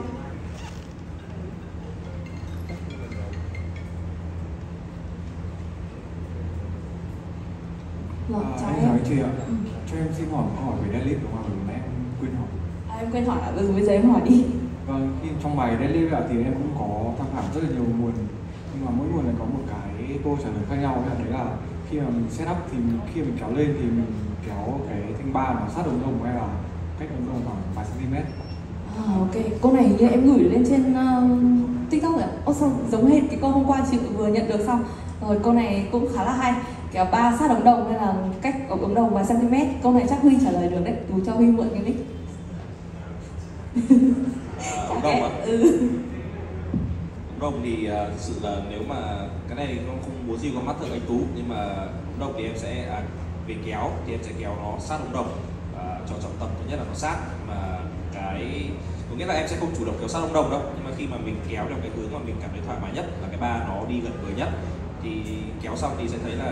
Anh chào anh chị ạ. Cho em xin hỏi một câu hỏi về deadlift đúng không? Bởi em quên hỏi. Em quên hỏi ạ, bây giờ em hỏi đi. Vâng, khi trong bài deadlift ạ thì em cũng có tham khảo rất là nhiều nguồn, nhưng mà mỗi nguồn lại có một cái câu trả lời khác nhau. Đấy là khi mà mình set up thì khi mình kéo lên thì mình kéo cái thanh bar nó sát ống đồng hay là cách ống đồng khoảng vài cm. Ok, câu này như em gửi lên trên TikTok rồi ạ? Sao giống hệt cái câu hôm qua chị vừa nhận được xong. Rồi câu này cũng khá là hay. Kéo ba sát ống đồng hay là cách ống đồng vài cm. Câu này chắc Huy trả lời được đấy. Tú cho Huy mượn cái mic. Ống đồng ạ? Ống đồng thì thực sự là nếu mà cái này nó không muốn gì có mắt thượng anh Tú, nhưng mà ống đồng thì em sẽ về kéo thì em sẽ kéo nó sát ống đồng, cho trọng tâm thứ nhất là nó sát, mà cái có nghĩa là em sẽ không chủ động kéo sát ống đồng đâu, nhưng mà khi mà mình kéo theo cái hướng mà mình cảm thấy thoải mái nhất là cái ba nó đi gần người nhất thì kéo xong thì sẽ thấy là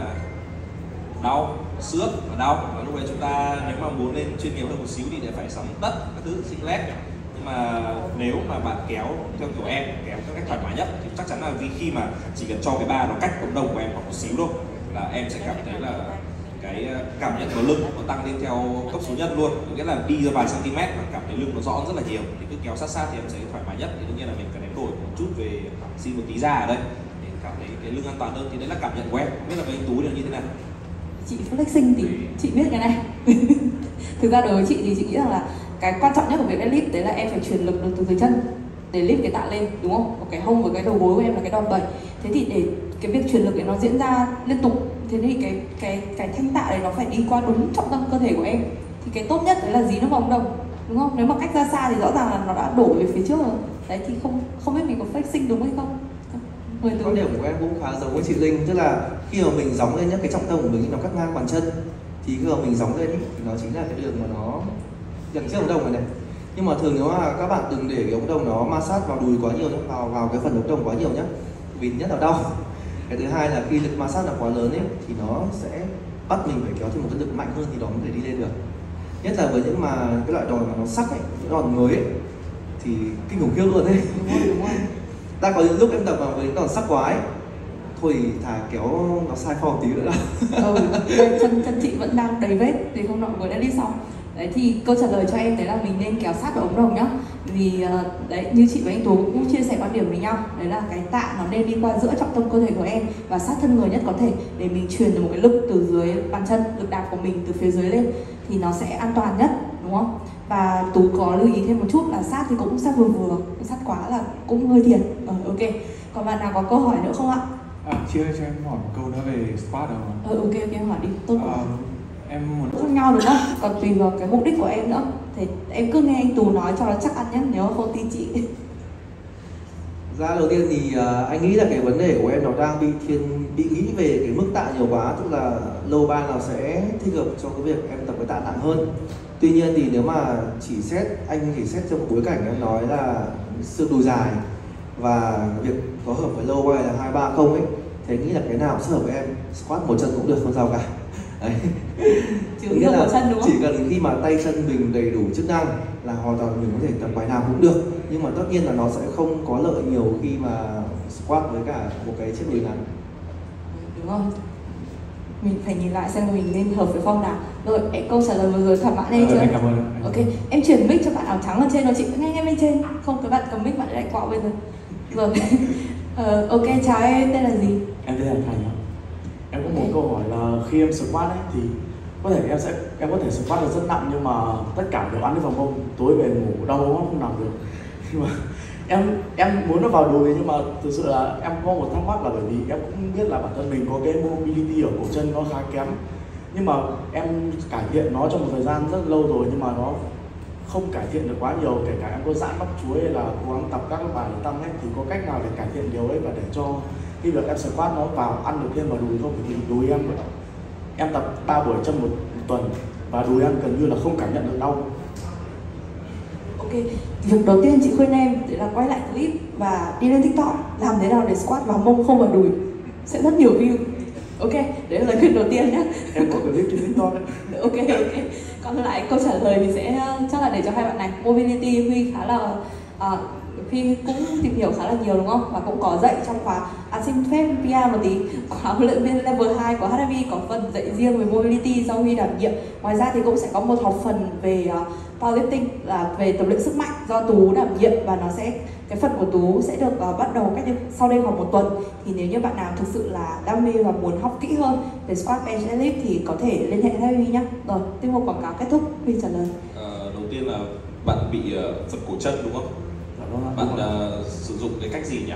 đau, xước và đau, và lúc đấy chúng ta nếu mà muốn lên chuyên nghiệp hơn một xíu thì sẽ phải sắm tất các thứ singlet. Nhưng mà nếu mà bạn kéo theo kiểu em kéo theo cách thoải mái nhất thì chắc chắn là vì khi mà chỉ cần cho cái ba nó cách ống đồng của em khoảng một xíu thôi là em sẽ cảm thấy là cái cảm nhận của lưng nó tăng lên theo cấp số nhân luôn, có nghĩa là đi ra vài cm và cảm thấy lưng nó rõ rất là nhiều. Thì cứ kéo sát sát thì em sẽ thoải mái nhất. Thì đương nhiên là mình cần đánh đổi một chút về xin một tí ra ở đây để cảm thấy cái lưng an toàn hơn. Thì đấy là cảm nhận của em, không biết là với anh Tú là như thế nào. Chị flexing thì chị biết cái này. Thực ra đối với chị thì chị nghĩ rằng là cái quan trọng nhất của việc deadlift đấy là em phải truyền lực được từ dưới chân để lift cái tạ lên, đúng không? Cái hông với cái đầu gối của em là cái đòn bẩy. Thế thì để cái việc truyền lực ấy nó diễn ra liên tục, thế thì cái thanh tạ đấy nó phải đi qua đúng trọng tâm cơ thể của em. Thì cái tốt nhất đấy là dí nó vào ống đồng, đúng không? Nếu mà cách ra xa thì rõ ràng là nó đã đổ về phía trước rồi. Đấy thì không biết mình có flexing đúng hay không. Quan điểm của em cũng khá giống với chị Linh, tức là khi mà mình gióng lên nhá, cái trọng tâm của mình nó cắt ngang bàn chân, thì khi mà mình gióng lên ý, thì nó chính là cái đường mà nó dần chiếc ống đồng này. Nhưng mà thường nếu mà các bạn đừng để cái ống đồng nó ma sát vào đùi quá nhiều nhé, vào cái phần ống đồng quá nhiều nhé, vì nhất là đau. Cái thứ hai là khi lực ma sát là quá lớn ấy thì nó sẽ bắt mình phải kéo thêm một cái lực mạnh hơn thì đó mới thể đi lên được. Nhất là với những mà cái loại đòn mà nó sắc ấy, những đòn mới ấy, thì kinh khủng khiếp luôn đấy. Đúng rồi. Ta có những lúc em tập vào với những đòn sắc quá ấy, thôi thà kéo nó sai form tí nữa đâu. Chân chị vẫn đang đầy vết thì hôm nọ vừa đã đi xong. Đấy thì câu trả lời cho em đấy là mình nên kéo sát vào ống đồng nhá. Vì đấy như chị và anh Tú cũng chia sẻ quan điểm với nhau, đấy là cái tạ nó nên đi qua giữa trọng tâm cơ thể của em và sát thân người nhất có thể để mình truyền được một cái lực từ dưới bàn chân, lực đạp của mình từ phía dưới lên thì nó sẽ an toàn nhất, đúng không? Và Tú có lưu ý thêm một chút là sát thì cũng sát vừa, sát quá là cũng hơi thiệt. Ok. Còn bạn nào có câu hỏi nữa không ạ? Chị ơi cho em hỏi một câu nữa về squat được không? Ok, hỏi đi, tốt quá. Em muốn khác nhau đúng không? Còn tùy vào cái mục đích của em nữa. Thì em cứ nghe anh Tú nói cho nó chắc ăn nhé, nếu không tin chị. Ra đầu tiên thì anh nghĩ là cái vấn đề của em nó đang bị nghĩ về cái mức tạ nhiều quá, tức là low bar nào sẽ thích hợp cho cái việc em tập cái tạ nặng hơn. Tuy nhiên thì nếu mà anh chỉ xét trong một bối cảnh em nói là xương đùi dài và việc có hợp với low bar là 230 ấy, thì anh nghĩ là cái nào适hợp với em, squat một chân cũng được, không sao cả. Đấy. Nghĩa là chân, đúng không? Chỉ cần khi mà tay chân mình đầy đủ chức năng là hoàn toàn mình có thể tập bài nào cũng được, nhưng mà tất nhiên là nó sẽ không có lợi nhiều khi mà squat với cả một cái chiếc đùi ngắn. Đúng không? Mình phải nhìn lại xem mình nên hợp với form nào. Rồi, câu trả lời vừa rồi thỏa mãn em chưa? Em cảm ơn. Ok, em chuyển mic cho bạn áo trắng ở trên rồi, chị cứ nghe em bên trên. Không, cái bạn cầm mic bạn lại quạo bên rồi. Rồi. Ok, chào em, tên là gì? Em tên là Thành ạ. Em có một câu hỏi là khi em squat ấy thì có thể em có thể squat được rất nặng, nhưng mà tất cả đều ăn đến vào mông, tối về ngủ đau không làm được. Nhưng mà em muốn nó vào đùi, nhưng mà thực sự là em có một thắc mắc là bởi vì em cũng biết là bản thân mình có cái mobility ở cổ chân nó khá kém, nhưng mà em cải thiện nó trong một thời gian rất lâu rồi, nhưng mà nó không cải thiện được quá nhiều. Kể cả em có giãn bắp chuối hay là cố gắng tập các bài để tăng hết, thì có cách nào để cải thiện điều ấy và để cho cái việc em squat nó vào ăn được thêm vào đùi không? Vì đùi em tập 3 buổi chân một tuần và đùi em gần như là không cảm nhận được đau. Ok, việc đầu tiên chị khuyên em để là quay lại clip và đi lên TikTok làm thế nào để squat vào mông không vào đùi, sẽ rất nhiều view. Ok, đấy là lời khuyên đầu tiên nhé. Em có clip trên TikTok đấy. Ok. Còn lại câu trả lời thì sẽ chắc là để cho hai bạn này. Mobility Huy khá là Huy cũng tìm hiểu khá là nhiều đúng không? Và cũng có dạy trong khóa xin phép PR một tí. Khóa huấn luyện viên level 2 của HRV có phần dạy riêng về mobility do Huy đảm nhiệm. Ngoài ra thì cũng sẽ có một học phần về powerlifting là về tập luyện sức mạnh do Tú đảm nhiệm, và nó sẽ cái phần của Tú sẽ được bắt đầu cách sau đây khoảng 1 tuần. Thì nếu như bạn nào thực sự là đam mê và muốn học kỹ hơn về squat, bench, deadlift thì có thể liên hệ với Huy nhé. Rồi, tiết mục quảng cáo kết thúc, Huy trả lời. Đầu tiên là bạn bị phần cổ chân đúng không? Bạn sử dụng cái cách gì nhỉ?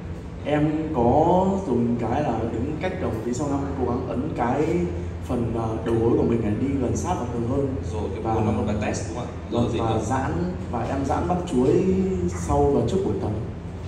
Em có dùng cái là đứng cách đầu tí, sau năm cố gắng ấn cái phần đầu gối của mình này đi gần sát vào tường hơn. Rồi cái buồn là một bài test đúng không ạ? Rồi gì và nữa? giãn, và em giãn bắp chuối sau và trước buổi tập.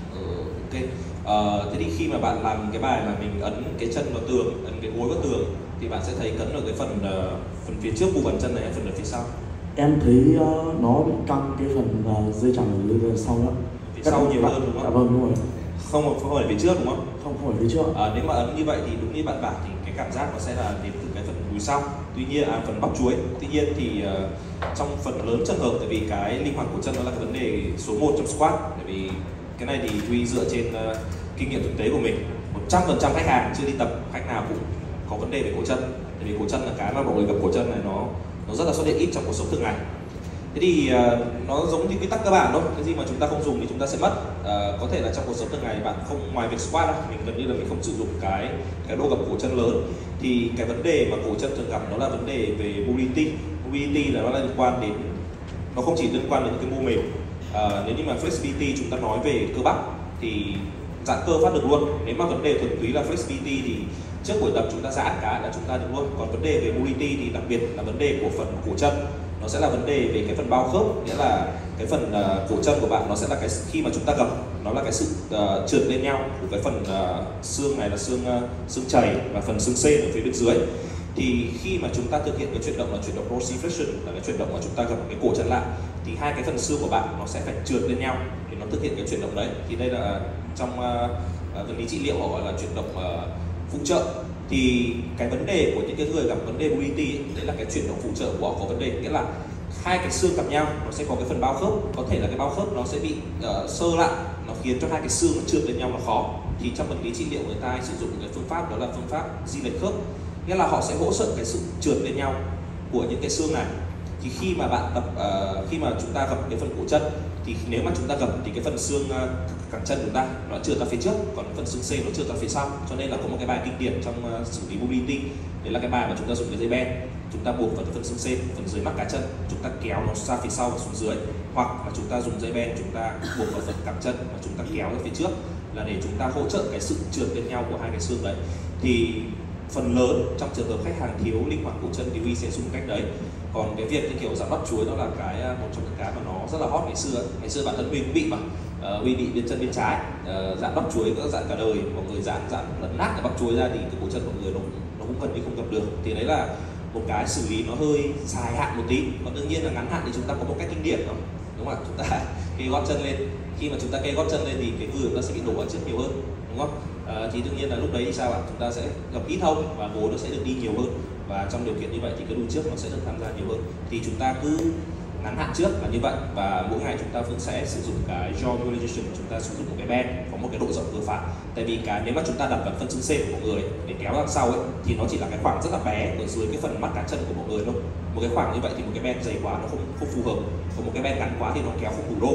Ok. Thế thì khi mà bạn làm cái bài mà mình ấn cái chân vào tường, ấn cái gối vào tường, thì bạn sẽ thấy cấn ở cái phần phía trước của bàn chân này hay phần ở phía sau? Em thấy nó bị căng cái phần dây chằng ở phía sau đó. Phía sau nhiều hơn đúng không? Dạ vâng, đúng rồi. Không phải phía trước đúng không? Không phải phía trước. Nếu mà ấn như vậy thì đúng như bạn bảo thì cái cảm giác nó sẽ là đến từ cái phần đùi sau, tuy nhiên phần bắp chuối. Tuy nhiên thì trong phần lớn trường hợp, tại vì cái linh hoạt cổ chân nó là cái vấn đề số 1 trong squat, tại vì cái này thì Duy dựa trên kinh nghiệm thực tế của mình, 100% khách hàng chưa đi tập khách nào cũng có vấn đề về cổ chân, tại vì cổ chân là cái mà mọi người gặp cổ chân này nó rất là xuất hiện ít trong cuộc sống thường ngày. Thế thì nó giống như quy tắc cơ bản thôi, cái gì mà chúng ta không dùng thì chúng ta sẽ mất. Có thể là trong cuộc sống thường ngày bạn không, ngoài việc squat ra, mình gần như là mình không sử dụng cái đô gập cổ chân lớn, thì cái vấn đề mà cổ chân thường gặp đó là vấn đề về mobility. Mobility là nó liên quan đến, nó không chỉ liên quan đến cái mô mềm. Nếu như mà flexibility chúng ta nói về cơ bắp thì giãn cơ phát được luôn. Nếu mà vấn đề thuần túy là flexibility thì trước buổi tập chúng ta giãn cái là chúng ta được luôn. Còn vấn đề về mobility thì đặc biệt là vấn đề của phần cổ chân, nó sẽ là vấn đề về cái phần bao khớp, nghĩa là cái phần cổ chân của bạn nó sẽ là cái khi mà chúng ta gập, nó là cái sự trượt lên nhau của cái phần xương này là xương chày và phần xương sên ở phía bên dưới. Thì khi mà chúng ta thực hiện cái chuyển động là chuyển động dorsiflexion, là cái chuyển động mà chúng ta gập cái cổ chân lại, thì hai cái phần xương của bạn nó sẽ phải trượt lên nhau để nó thực hiện cái chuyển động đấy. Thì đây là trong vật lý trị liệu họ gọi là chuyển động phụ trợ. Thì cái vấn đề của những cái người gặp vấn đề mobility đấy là cái chuyển động phụ trợ của họ có vấn đề, nghĩa là hai cái xương gặp nhau nó sẽ có cái phần bao khớp, có thể là cái bao khớp nó sẽ bị sơ lại, nó khiến cho hai cái xương nó trượt lên nhau là khó. Thì trong vật lý trị liệu người ta hay sử dụng cái phương pháp đó là phương pháp di lệch khớp, nghĩa là họ sẽ hỗ trợ cái sự trượt lên nhau của những cái xương này. Thì khi mà bạn tập khi mà chúng ta gập cái phần cổ chân, thì nếu mà chúng ta gập thì cái phần xương cẳng chân của chúng ta nó trượt ra phía trước, còn phần xương C nó trượt ra phía sau. Cho nên là có một cái bài kinh điển trong xử lý mobility, đấy là cái bài mà chúng ta dùng cái dây ben, chúng ta buộc vào cái phần xương C, phần dưới mắt cá chân, chúng ta kéo nó ra phía sau và xuống dưới, hoặc là chúng ta dùng dây ben chúng ta buộc vào phần cẳng chân và chúng ta kéo ra phía trước, là để chúng ta hỗ trợ cái sự trượt lên nhau của hai cái xương đấy. Thì phần lớn trong trường hợp khách hàng thiếu linh hoạt cổ chân thì Huy sẽ dùng cách đấy. Còn cái việc như kiểu giãn bắp chuối đó là một trong những cái mà nó rất là hot ngày xưa. Ngày xưa bản thân Huy cũng bị mà, Huy bị bên chân bên trái, giãn bắp chuối có giãn cả đời, mọi người giãn lấn nát cái bắp chuối ra thì cái cổ chân mọi người nó cũng gần như không gặp được. Thì đấy là một cái xử lý nó hơi dài hạn một tí. Còn đương nhiên là ngắn hạn thì chúng ta có một cách kinh điển không? Đúng không ạ? Chúng ta kê gót chân lên. Khi mà chúng ta kê gót chân lên thì cái người chúng ta sẽ bị đổ ở trước nhiều hơn, đúng không? Thì đương nhiên là lúc đấy thì sao ạ? Chúng ta sẽ gặp ít hơn và gối nó sẽ được đi nhiều hơn, và trong điều kiện như vậy thì cái đùi trước nó sẽ được tham gia nhiều hơn. Thì chúng ta cứ ngắn hạn trước là như vậy, và mỗi ngày chúng ta vẫn sẽ sử dụng cái jaw utilization, chúng ta sử dụng một cái band có một cái độ rộng vừa phải. Tại vì cái nếu mà chúng ta đặt vào phân xương C của mọi người để kéo đằng sau ấy, thì nó chỉ là cái khoảng rất là bé ở dưới cái phần mắt cá chân của mọi người thôi. Một cái khoảng như vậy thì một cái band dày quá nó không phù hợp, còn một cái band ngắn quá thì nó kéo không đủ độ.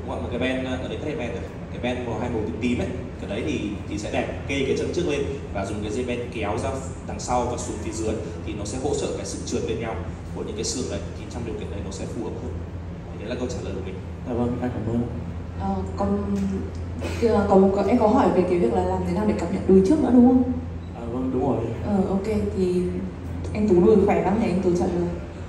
đúng không? Một cái band ở đây các band này, cái band màu hai màu tím ấy, cái đấy thì sẽ đẹp, kê cái chân trước lên và dùng cái dây band kéo ra đằng sau và xuống phía dưới thì nó sẽ hỗ trợ cái sự trượt lên nhau của những cái xương đấy, thì trong điều kiện đấy nó sẽ phù hợp hơn. Thì đấy là câu trả lời của mình. Dạ vâng, anh cảm ơn. Còn em có hỏi về cái việc là làm thế nào để cảm nhận đùi trước nữa đúng không? Vâng, đúng rồi. Ok, thì anh Tú đùi khỏe lắm thì anh Tú trả lời.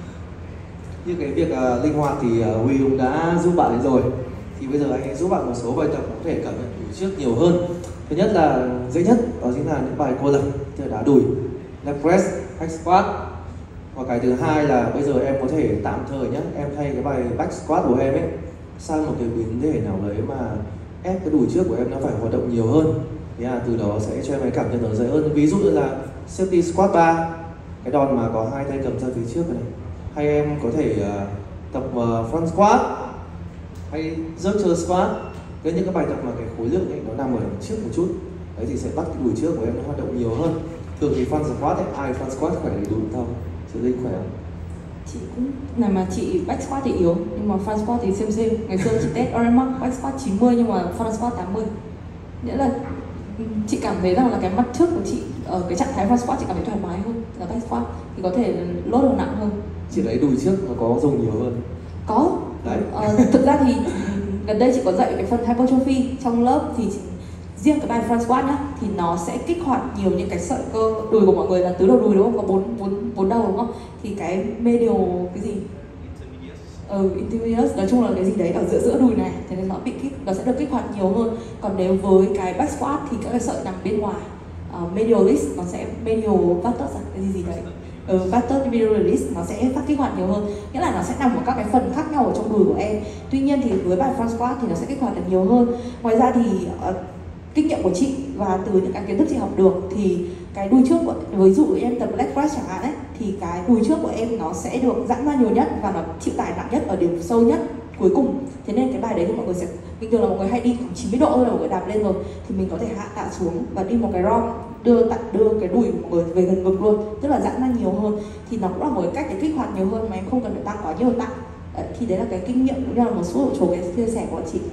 Như cái việc linh hoạt thì Huy cũng đã giúp bạn ấy rồi. Thì bây giờ anh ấy giúp bạn một số bài tập có thể cảm nhận đùi trước nhiều hơn. Thứ nhất là dễ nhất đó chính là những bài cô lập, tức là đá đùi, leg press, hack squat. Và cái thứ hai là bây giờ em có thể tạm thời nhé, em thay cái bài back squat của em ấy sang một cái biến thể nào đấy mà ép cái đùi trước của em nó phải hoạt động nhiều hơn. Thế là từ đó sẽ cho em cái cảm nhận nó dễ hơn. Ví dụ như là safety squat bar, cái đòn mà có hai tay cầm ra phía trước này. Hay em có thể tập front squat hay jerk squat. Cái những cái bài tập mà cái khối lượng ấy nó nằm ở đằng trước một chút, đấy thì sẽ bắt cái đùi trước của em nó hoạt động nhiều hơn. Thường thì front squat ấy, ai front squat khỏe thì đùi không? Chị Linh khỏe không? Chị cũng này mà chị back squat thì yếu nhưng mà front squat thì same. Ngày xưa chị test Oremark back squat 90 nhưng mà front squat 80. Nghĩa là chị cảm thấy rằng là cái mặt trước của chị ở cái trạng thái front squat chị cảm thấy thoải mái hơn là back squat thì có thể load được nặng hơn. Chị lấy đùi trước nó có dùng nhiều hơn? Có. Đấy. Thực ra thì gần đây chị có dạy cái phần hypertrophy trong lớp thì riêng cái bài front squat nhá thì nó sẽ kích hoạt nhiều những cái sợi cơ đùi của mọi người là tứ đầu đùi đúng không? Có bốn đầu đúng không? Thì cái medial cái gì? Intermedius, nói chung là cái gì đấy ở giữa đùi này, thế nên nó sẽ được kích hoạt nhiều hơn. Còn nếu với cái back squat thì các cái sợi nằm bên ngoài, medialis nó sẽ medial vatus cái gì đấy, vatus medialis nó sẽ phát kích hoạt nhiều hơn, nghĩa là nó sẽ nằm ở các cái phần khác nhau ở trong đùi của em. Tuy nhiên thì với bài front squat thì nó sẽ kích hoạt được nhiều hơn. Ngoài ra thì kinh nghiệm của chị và từ những cái kiến thức chị học được thì cái đùi trước của ví dụ em tập leg press chẳng hạn ấy thì cái đùi trước của em nó sẽ được giãn ra nhiều nhất và nó chịu tải nặng nhất ở điểm sâu nhất cuối cùng. Thế nên cái bài đấy thì mọi người sẽ bình thường là mọi người hay đi khoảng 90 độ thôi là mọi người đạp lên rồi thì mình có thể hạ tạ xuống và đi một cái rung đưa cái đùi của mọi người về gần ngực luôn, tức là giãn ra nhiều hơn thì nó cũng là một cái cách để kích hoạt nhiều hơn mà em không cần phải tăng quá nhiều tạ. Thì đấy là cái kinh nghiệm cũng như là một số cái chia sẻ của chị.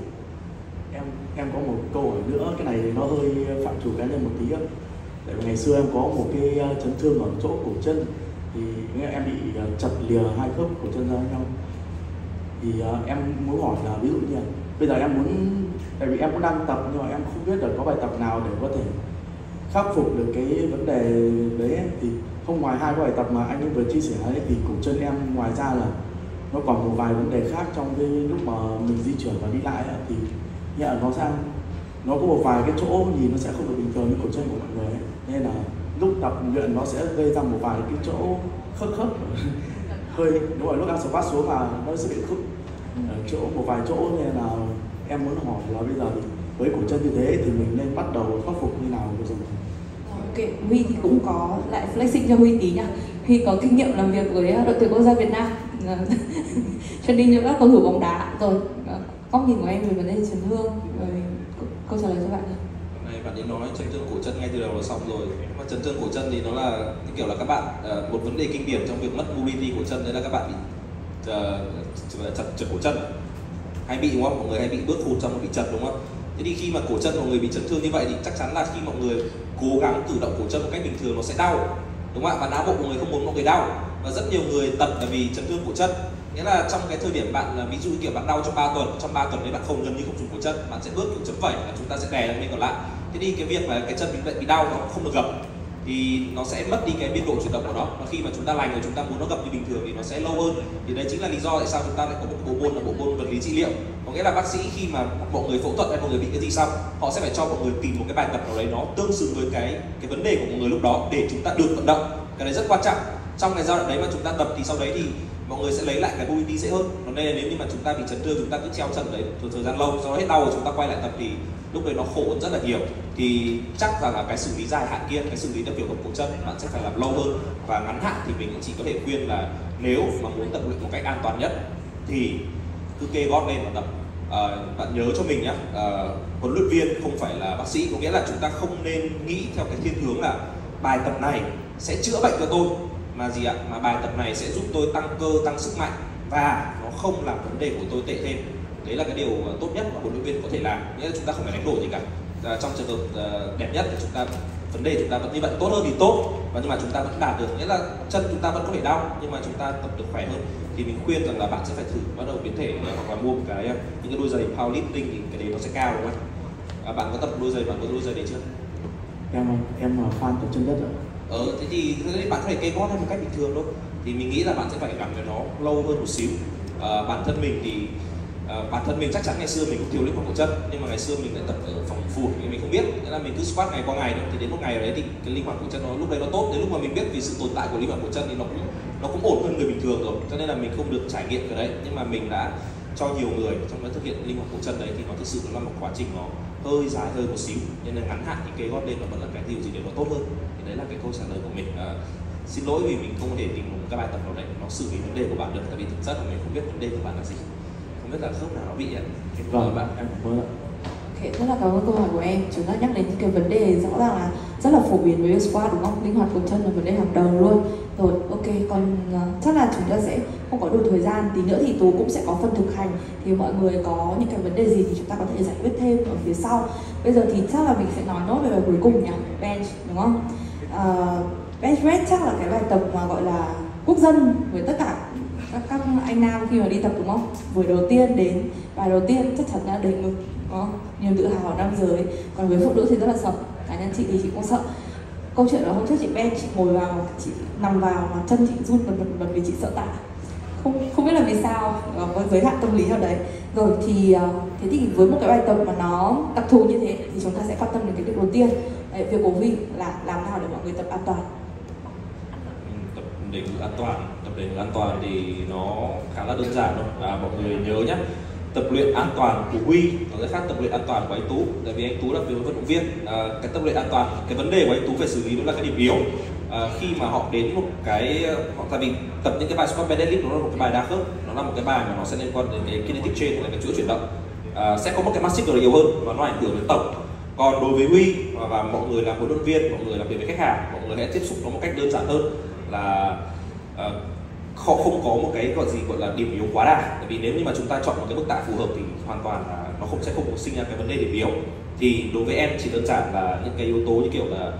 Em có một câu hỏi nữa, cái này nó hơi phạm trù cá nhân một tí á. Tại vì ngày xưa em có một cái chấn thương ở chỗ cổ chân thì em bị chật lìa hai khớp cổ chân ra với nhau. Thì em muốn hỏi là ví dụ như là bây giờ em muốn, tại vì em cũng đang tập nhưng mà em không biết là có bài tập nào để có thể khắc phục được cái vấn đề đấy ấy. Thì không ngoài hai cái bài tập mà anh ấy vừa chia sẻ ấy, thì cổ chân em ngoài ra là nó còn một vài vấn đề khác trong cái lúc mà mình di chuyển và đi lại ấy. Thì nghĩa là nó có một vài cái chỗ nhìn nó sẽ không được bình thường như cổ chân của mọi người ấy. Nên là lúc tập luyện nó sẽ gây ra một vài cái chỗ khớp hơi đúng rồi, lúc em squat xuống là nó sẽ bị khớp chỗ một vài chỗ, nên là em muốn hỏi là bây giờ với cổ chân như thế thì mình nên bắt đầu khắc phục như nào bây giờ? Ok, Huy thì cũng có lại flexing cho Huy tí nhá. Huy có kinh nghiệm làm việc với đội tuyển quốc gia Việt Nam cho nên những các cầu thủ bóng đá rồi. Góc nhìn của em về vấn đề chấn thương rồi câu trả lời cho bạn. Này bạn ấy nói chấn thương cổ chân ngay từ đầu là xong rồi. Mà chấn thương cổ chân thì nó là cái kiểu là các bạn một vấn đề kinh điển trong việc mất mobility cổ chân đấy là các bạn bị trật cổ chân, hay bị đúng không? Mọi người hay bị bước hụt xong rồi bị trật đúng không? Thế thì khi mà cổ chân mọi người bị chấn thương như vậy thì chắc chắn là khi mọi người cố gắng cử động cổ chân một cách bình thường nó sẽ đau, đúng không ạ? Và não bộ mọi người không muốn mọi người đau, và rất nhiều người tập là vì chấn thương cổ chân. Nghĩa là trong cái thời điểm bạn ví dụ kiểu bạn đau trong 3 tuần đấy bạn gần như không dùng cổ chân, bạn sẽ bước kiểu chấm vẩy và chúng ta sẽ đè lên bên còn lại. Thế thì cái việc mà cái chân bị đau nó không được gập thì nó sẽ mất đi cái biên độ chuyển động của nó, và khi mà chúng ta lành rồi chúng ta muốn nó gập như bình thường thì nó sẽ lâu hơn. Thì đấy chính là lý do tại sao chúng ta lại có một bộ môn là bộ môn vật lý trị liệu. Có nghĩa là bác sĩ khi mà mọi người phẫu thuật hay mọi người bị cái gì xong, họ sẽ phải cho mọi người tìm một cái bài tập nào đấy nó tương xứng với cái vấn đề của mọi người lúc đó để chúng ta được vận động. Cái đấy rất quan trọng. Trong cái giai đoạn đấy mà chúng ta tập thì sau đấy thì mọi người sẽ lấy lại cái mobility dễ hơn. Nên là nếu như mà chúng ta bị chấn thương, chúng ta cứ treo chân đấy thời gian lâu, sau đó hết đau rồi chúng ta quay lại tập thì lúc đấy nó khổ hơn rất là nhiều. Thì chắc rằng là cái xử lý dài hạn kia, cái xử lý theo kiểu gập cổ chân bạn sẽ phải làm lâu hơn, và ngắn hạn thì mình chỉ có thể khuyên là nếu mà muốn tập luyện một cách an toàn nhất thì cứ kê gót lên và tập. Bạn nhớ cho mình nhé, huấn luyện viên không phải là bác sĩ, có nghĩa là chúng ta không nên nghĩ theo cái thiên hướng là bài tập này sẽ chữa bệnh cho tôi, mà gì ạ? Mà bài tập này sẽ giúp tôi tăng cơ, tăng sức mạnh và nó không làm vấn đề của tôi tệ thêm. Đấy là cái điều tốt nhất mà huấn luyện viên có thể làm, nghĩa là chúng ta không phải đánh đổi gì cả. Trong trường hợp đẹp nhất thì chúng ta vấn đề chúng ta vẫn như vậy, tốt hơn thì tốt, và nhưng mà chúng ta vẫn đạt được, nghĩa là chân chúng ta vẫn có thể đau nhưng mà chúng ta tập được khỏe hơn. Thì mình khuyên rằng là bạn sẽ phải thử bắt đầu biến thể hoặc là mua một cái những cái đôi giày powerlifting thì cái đấy nó sẽ cao, đúng không? Bạn có tập đôi giày, bạn có đôi giày đấy chưa? Em là fan tập chân đất ạ. Thế thì bạn có thể kê gót theo một cách bình thường thôi. Thì mình nghĩ là bạn sẽ phải gắn với nó lâu hơn một xíu. Bản thân mình thì chắc chắn ngày xưa mình cũng thiếu linh hoạt cổ chân, nhưng mà ngày xưa mình lại tập ở phòng phủ thì mình không biết, nghĩa là mình cứ squat ngày qua ngày thôi. Thì đến một ngày đấy thì cái linh hoạt cổ chân nó lúc đấy nó tốt. Đến lúc mà mình biết vì sự tồn tại của linh hoạt cổ chân thì nó cũng ổn hơn người bình thường rồi, cho nên là mình không được trải nghiệm cái đấy. Nhưng mà mình đã cho nhiều người trong đó thực hiện linh hoạt cổ chân đấy thì nó thực sự nó là một quá trình nó hơi dài hơn một xíu, nên là ngắn hạn thì kê gót lên nó vẫn là cái điều gì đấy nó tốt hơn. Thì đấy là cái câu trả lời của mình. Xin lỗi vì mình không thể tìm một cái bài tập nào đấy nó xử lý vấn đề của bạn được, tại vì thực chất là mình không biết vấn đề của bạn là gì, không biết là khớp nào nó bị ấy. Vâng, bạn em cảm ơn ạ. Ok, rất là cảm ơn câu hỏi của em. Chúng ta nhắc đến những cái vấn đề rõ ràng là rất là phổ biến với squat, đúng không? Linh hoạt cổ chân là vấn đề hàng đầu luôn. Rồi, ok, còn chắc là chúng ta sẽ không có đủ thời gian, tí nữa thì Tú cũng sẽ có phần thực hành. Thì mọi người có những cái vấn đề gì thì chúng ta có thể giải quyết thêm ở phía sau. Bây giờ thì chắc là mình sẽ nói nốt về bài cuối cùng nhỉ, bench, đúng không? Bench press chắc là cái bài tập mà gọi là quốc dân với tất cả các anh nam khi mà đi tập, đúng không? Buổi đầu tiên đến, bài đầu tiên chắc chắn là đẩy ngực, đúng không? Niềm tự hào nam giới. Còn với phụ nữ thì rất là sợ. Cá nhân chị thì chị cũng sợ. Câu chuyện là hôm trước chị bench, chị ngồi vào, chị nằm vào mà chân chị run bần vì chị sợ tạ. Không biết là vì sao, có giới hạn tâm lý nào đấy. Rồi thì thế thì với một cái bài tập mà nó đặc thù như thế thì chúng ta sẽ quan tâm đến cái việc đầu tiên. Đấy, việc của Vi là làm nào để mọi người tập an toàn. Tập đẩy ngực an toàn thì nó khá là đơn giản thôi. Mọi người nhớ nhé, tập luyện an toàn của Huy nó sẽ khác tập luyện an toàn của anh Tú, tại vì anh Tú là vận động viên. Cái tập luyện an toàn, cái vấn đề của anh Tú phải xử lý đó là cái điểm yếu. Khi mà họ đến một cái, tại vì tập những cái bài squat bench deadlift nó là một cái bài đa khớp, nó là một cái bài mà nó sẽ liên quan đến cái kinetic chain, là cái chuỗi chuyển động. Sẽ có một cái muscle yếu hơn và nó ảnh hưởng đến tổng. Còn đối với Huy và mọi người làm huấn luyện viên, mọi người làm việc với khách hàng, mọi người hãy tiếp xúc nó một cách đơn giản hơn là họ không có một cái gọi là điểm yếu quá đà. Tại vì nếu như mà chúng ta chọn một cái mức tạ phù hợp thì hoàn toàn là nó sẽ không có sinh ra cái vấn đề điểm yếu. Thì đối với em chỉ đơn giản là những cái yếu tố như kiểu là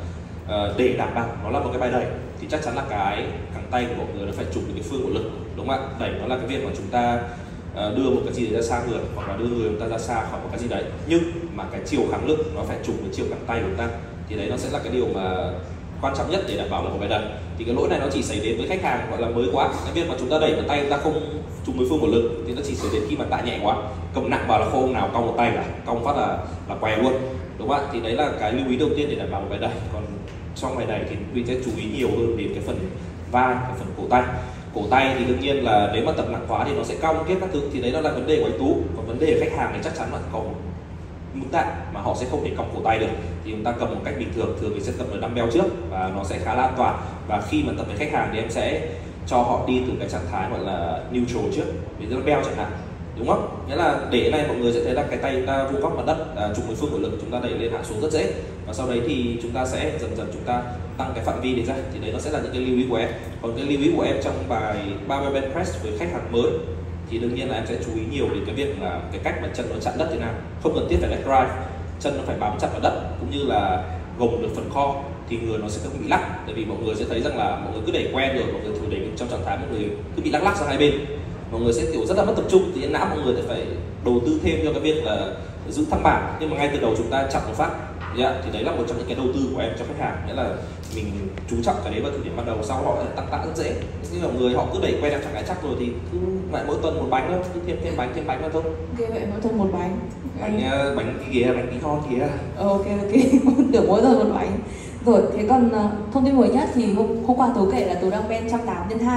để đảm bảo nó là một cái bài đẩy thì chắc chắn là cái cẳng tay của mọi người nó phải chụp được cái phương của lực, đúng không ạ? Đẩy nó là cái việc mà chúng ta đưa một cái gì đấy ra xa người, hoặc là đưa người chúng ta ra xa khỏi một cái gì đấy, nhưng mà cái chiều kháng lực nó phải chụp với chiều cẳng tay của chúng ta, thì đấy nó sẽ là cái điều mà quan trọng nhất để đảm bảo là một bài đẩy. Thì cái lỗi này nó chỉ xảy đến với khách hàng gọi là mới quá, cái việc mà chúng ta đẩy một tay chúng ta không trùng với phương của lực thì nó chỉ xảy đến khi mà tạ nhẹ quá, cầm nặng vào là không ông nào cong một tay cả, cong phát là què luôn, đúng không ạ? Thì đấy là cái lưu ý đầu tiên để đảm bảo một bài đẩy. Còn trong bài đẩy thì mình sẽ chú ý nhiều hơn đến cái phần vai, cái phần cổ tay. Cổ tay thì đương nhiên là nếu mà tập nặng quá thì nó sẽ cong kết các thứ, thì đấy là vấn đề của anh Tú. Còn vấn đề của khách hàng thì chắc chắn là có mức tạ mà họ sẽ không thể cong cổ tay được, thì chúng ta cầm một cách bình thường, thường mình sẽ cầm ở dumbbell trước và nó sẽ khá là an toàn. Và khi mà tập với khách hàng thì em sẽ cho họ đi từ cái trạng thái gọi là neutral trước, ví dụ dumbbell chẳng hạn, đúng không? Nghĩa là để này mọi người sẽ thấy là cái tay ta vuông góc mặt đất, trùng với phương của lực chúng ta đẩy lên hạ xuống rất dễ, và sau đấy thì chúng ta sẽ dần dần chúng ta tăng cái phạm vi để ra. Thì đấy nó sẽ là những cái lưu ý của em. Còn cái lưu ý của em trong bài barbell bench press với khách hàng mới thì đương nhiên là em sẽ chú ý nhiều đến cái việc là cái cách mà chân nó chạm đất thế nào, không cần thiết phải leg drive, chân nó phải bám chặt vào đất, cũng như là gồng được phần core thì người nó sẽ không bị lắc. Tại vì mọi người sẽ thấy rằng là mọi người cứ đẩy quen rồi, mọi người thử đẩy trong trạng thái mọi người cứ bị lắc sang hai bên, mọi người sẽ kiểu rất là mất tập trung, thì não mọi người sẽ phải đầu tư thêm cho cái việc là giữ thăng bằng. Nhưng mà ngay từ đầu chúng ta chặn một phát, thì đấy là một trong những cái đầu tư của em cho khách hàng, nghĩa là mình chú trọng cái đấy vào thời điểm ban đầu, sau họ tăng tạ rất dễ. Nhưng mà người họ cứ đẩy quen trong trạng thái chắc rồi thì cứ lại mỗi tuần một bánh thôi, cứ thêm bánh nữa thôi. Ok, vậy mỗi tuần một bánh. Bánh cái kia, bánh tí hon kìa. Ok, tưởng mỗi tuần một bánh. Rồi, thế còn thông tin mới nhất thì hôm qua Tú kể là Tú đang bench 180x2.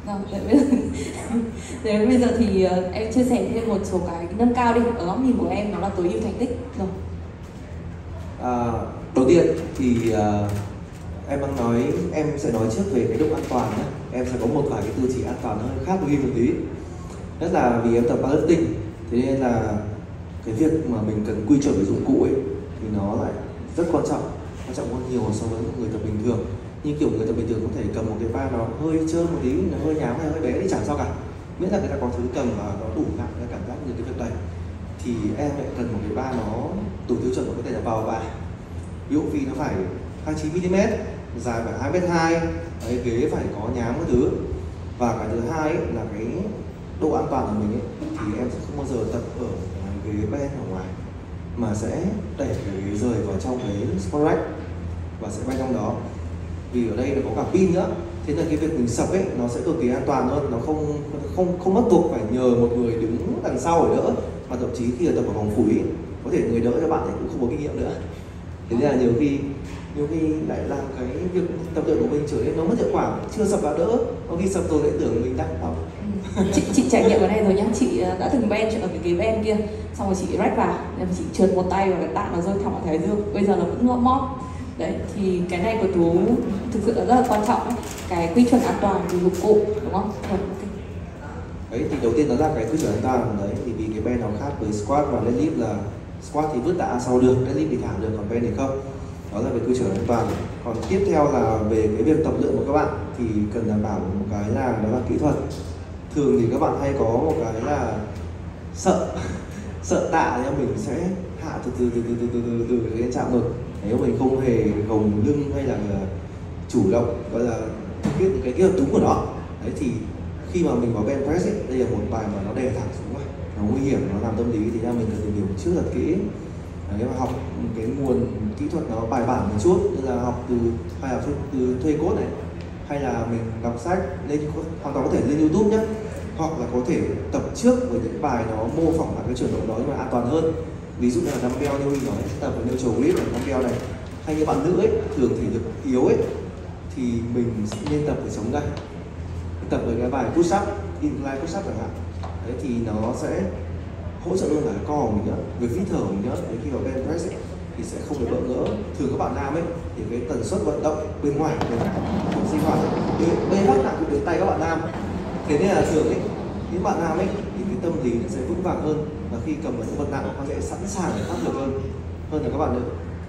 Đấy, bây giờ thì em chia sẻ thêm một số cái nâng cao đi, ở góc nhìn của em nó là tối ưu thành tích rồi. Đầu tiên thì em đang nói, em sẽ nói trước về cái độ an toàn nhé. Em sẽ có một vài cái tiêu chí an toàn hơn khác với Ghi một tí. Nhất là vì em tập powerlifting, thế nên là cái việc mà mình cần quy chuẩn về dụng cụ ấy thì nó lại rất quan trọng hơn nhiều so với một người tập bình thường. Như kiểu người tập bình thường có thể cầm một cái va nó hơi trơn một tí, nó hơi nhám hay hơi bé thì chẳng sao cả. miễn là người ta có thứ cầm và nó đủ nặng để cảm giác như cái việc đẩy, thì em lại cần một cái bài nó đủ tiêu chuẩn, có thể là vào bài. Ví dụ vì nó phải 29mm, dài phải 2m2, đấy, ghế phải có nhám cái thứ. Và cái thứ hai ấy, là cái độ an toàn của mình ấy, thì em sẽ không bao giờ tập ở ghế ben ở ngoài, mà sẽ đẩy cái ghế rời vào trong cái squat rack và sẽ bay trong đó. Vì ở đây nó có cả pin nữa, thế nên cái việc mình sập ấy nó sẽ cực kỳ an toàn hơn, nó không bắt buộc phải nhờ một người đứng đằng sau để đỡ, mà thậm chí khi tập ở phòng phủi có thể người đỡ cho bạn thì cũng không có kinh nghiệm nữa. Thế nên là nhiều khi lại làm cái việc tập luyện của mình trở nên nó mất hiệu quả, chưa sập là đỡ, có khi sập rồi lại tưởng mình đang học. Chị trải nghiệm cái này rồi nhá, chị đã từng bench ở cái ghế bench kia, xong rồi chị rack vào, chị trượt một tay và cái tạ nó rơi thẳng vào thái dương, bây giờ nó vẫn móp. Đấy, thì cái này của Tú thực sự là rất là quan trọng ấy. Cái quy chuẩn an toàn của dụng cụ, đúng không? Đấy, thì đầu tiên nó là cái quy chuẩn an toàn đấy, thì vì cái bench nó khác với squat và deadlift là squat thì vứt tạ sau được, deadlift thì thẳng được, còn bench thì không. Đó là về quy chuẩn an toàn. Còn tiếp theo là về cái việc tập luyện của các bạn thì cần đảm bảo một cái là đó là kỹ thuật. Thường thì các bạn hay có một cái là sợ tạ thì mình sẽ hạ từ lên chạm ngực. Nếu mình không hề gồng lưng hay là chủ động gọi là cái kỹ thuật đúng của nó, đấy thì khi mà mình vào bench press ấy, đây là một bài mà nó đè thẳng xuống mà nó nguy hiểm, nó làm tâm lý, thì ra mình cần tìm hiểu trước thật kỹ. Nếu mà học cái nguồn kỹ thuật nó bài bản một chút, như là học từ thuê code này, hay là mình đọc sách, lên hoàn toàn có thể lên YouTube nhé, hoặc là có thể tập trước với những bài nó mô phỏng lại cái trường độ đó nhưng mà an toàn hơn. Ví dụ như là dumbbell như mình nói, tập với neutral grip này, dumbbell này, hay như bạn nữ ấy thường thể lực yếu ấy thì mình nên tập ở chống đây, tập với cái bài push up, incline push up chẳng hạn. Đấy thì nó sẽ hỗ trợ luôn cả cái core của mình nữa, việc hít thở của mình nữa. Đến khi vào bench press ấy, thì sẽ không bị bỡ ngỡ. Thường các bạn nam ấy thì cái tần suất vận động bên ngoài sinh hoạt bê vác nặng cũng đến tay các bạn nam, thế nên là thường ấy những bạn nam ấy thì cái tâm lý sẽ vững vàng hơn, và khi cầm một vật nặng nó sẽ sẵn sàng để áp lực hơn là các bạn nữ.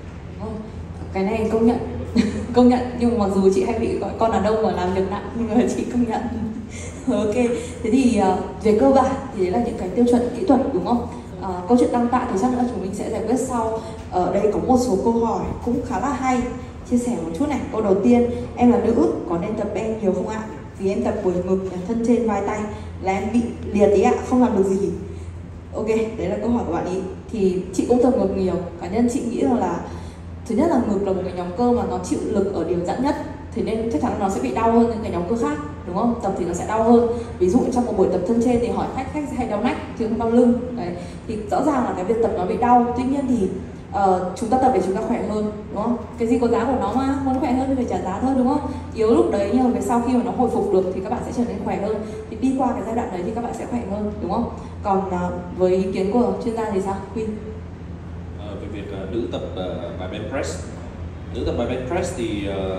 Cái này công nhận công nhận, nhưng mà mặc dù chị hay bị gọi con đàn ông mà làm việc nặng, nhưng mà chị công nhận. Ok, thế thì về cơ bản thì đấy là những cái tiêu chuẩn kỹ thuật, đúng không? Câu chuyện tăng tạ thì chắc là chúng mình sẽ giải quyết sau. Ở đây có một số câu hỏi cũng khá là hay, chia sẻ một chút này. Câu đầu tiên, em là nữ có nên tập bench nhiều không ạ? Vì em tập buổi ngực, thân trên, vai tay là em bị liệt ý ạ, không làm được gì. Ok, đấy là câu hỏi của bạn ý. Thì chị cũng tập ngực nhiều. Cá nhân chị nghĩ rằng là thứ nhất là ngực là một cái nhóm cơ mà nó chịu lực ở điểm giãn nhất, thế nên chắc chắn là nó sẽ bị đau hơn những cái nhóm cơ khác, đúng không? Tập thì nó sẽ đau hơn. Ví dụ trong một buổi tập thân trên thì hỏi khách sẽ hay đau nách chứ không đau lưng. Đấy, thì rõ ràng là cái việc tập nó bị đau. Tuy nhiên thì chúng ta tập để chúng ta khỏe hơn, đúng không? Cái gì có giá của nó mà, muốn khỏe hơn thì phải trả giá thôi, đúng không? Yếu lúc đấy nhưng mà sau khi mà nó hồi phục được thì các bạn sẽ trở nên khỏe hơn. Thì đi qua cái giai đoạn đấy thì các bạn sẽ khỏe hơn, đúng không? Còn với ý kiến của chuyên gia thì sao, Huy? Về việc nữ tập bài bench press, nữ tập bài bench press thì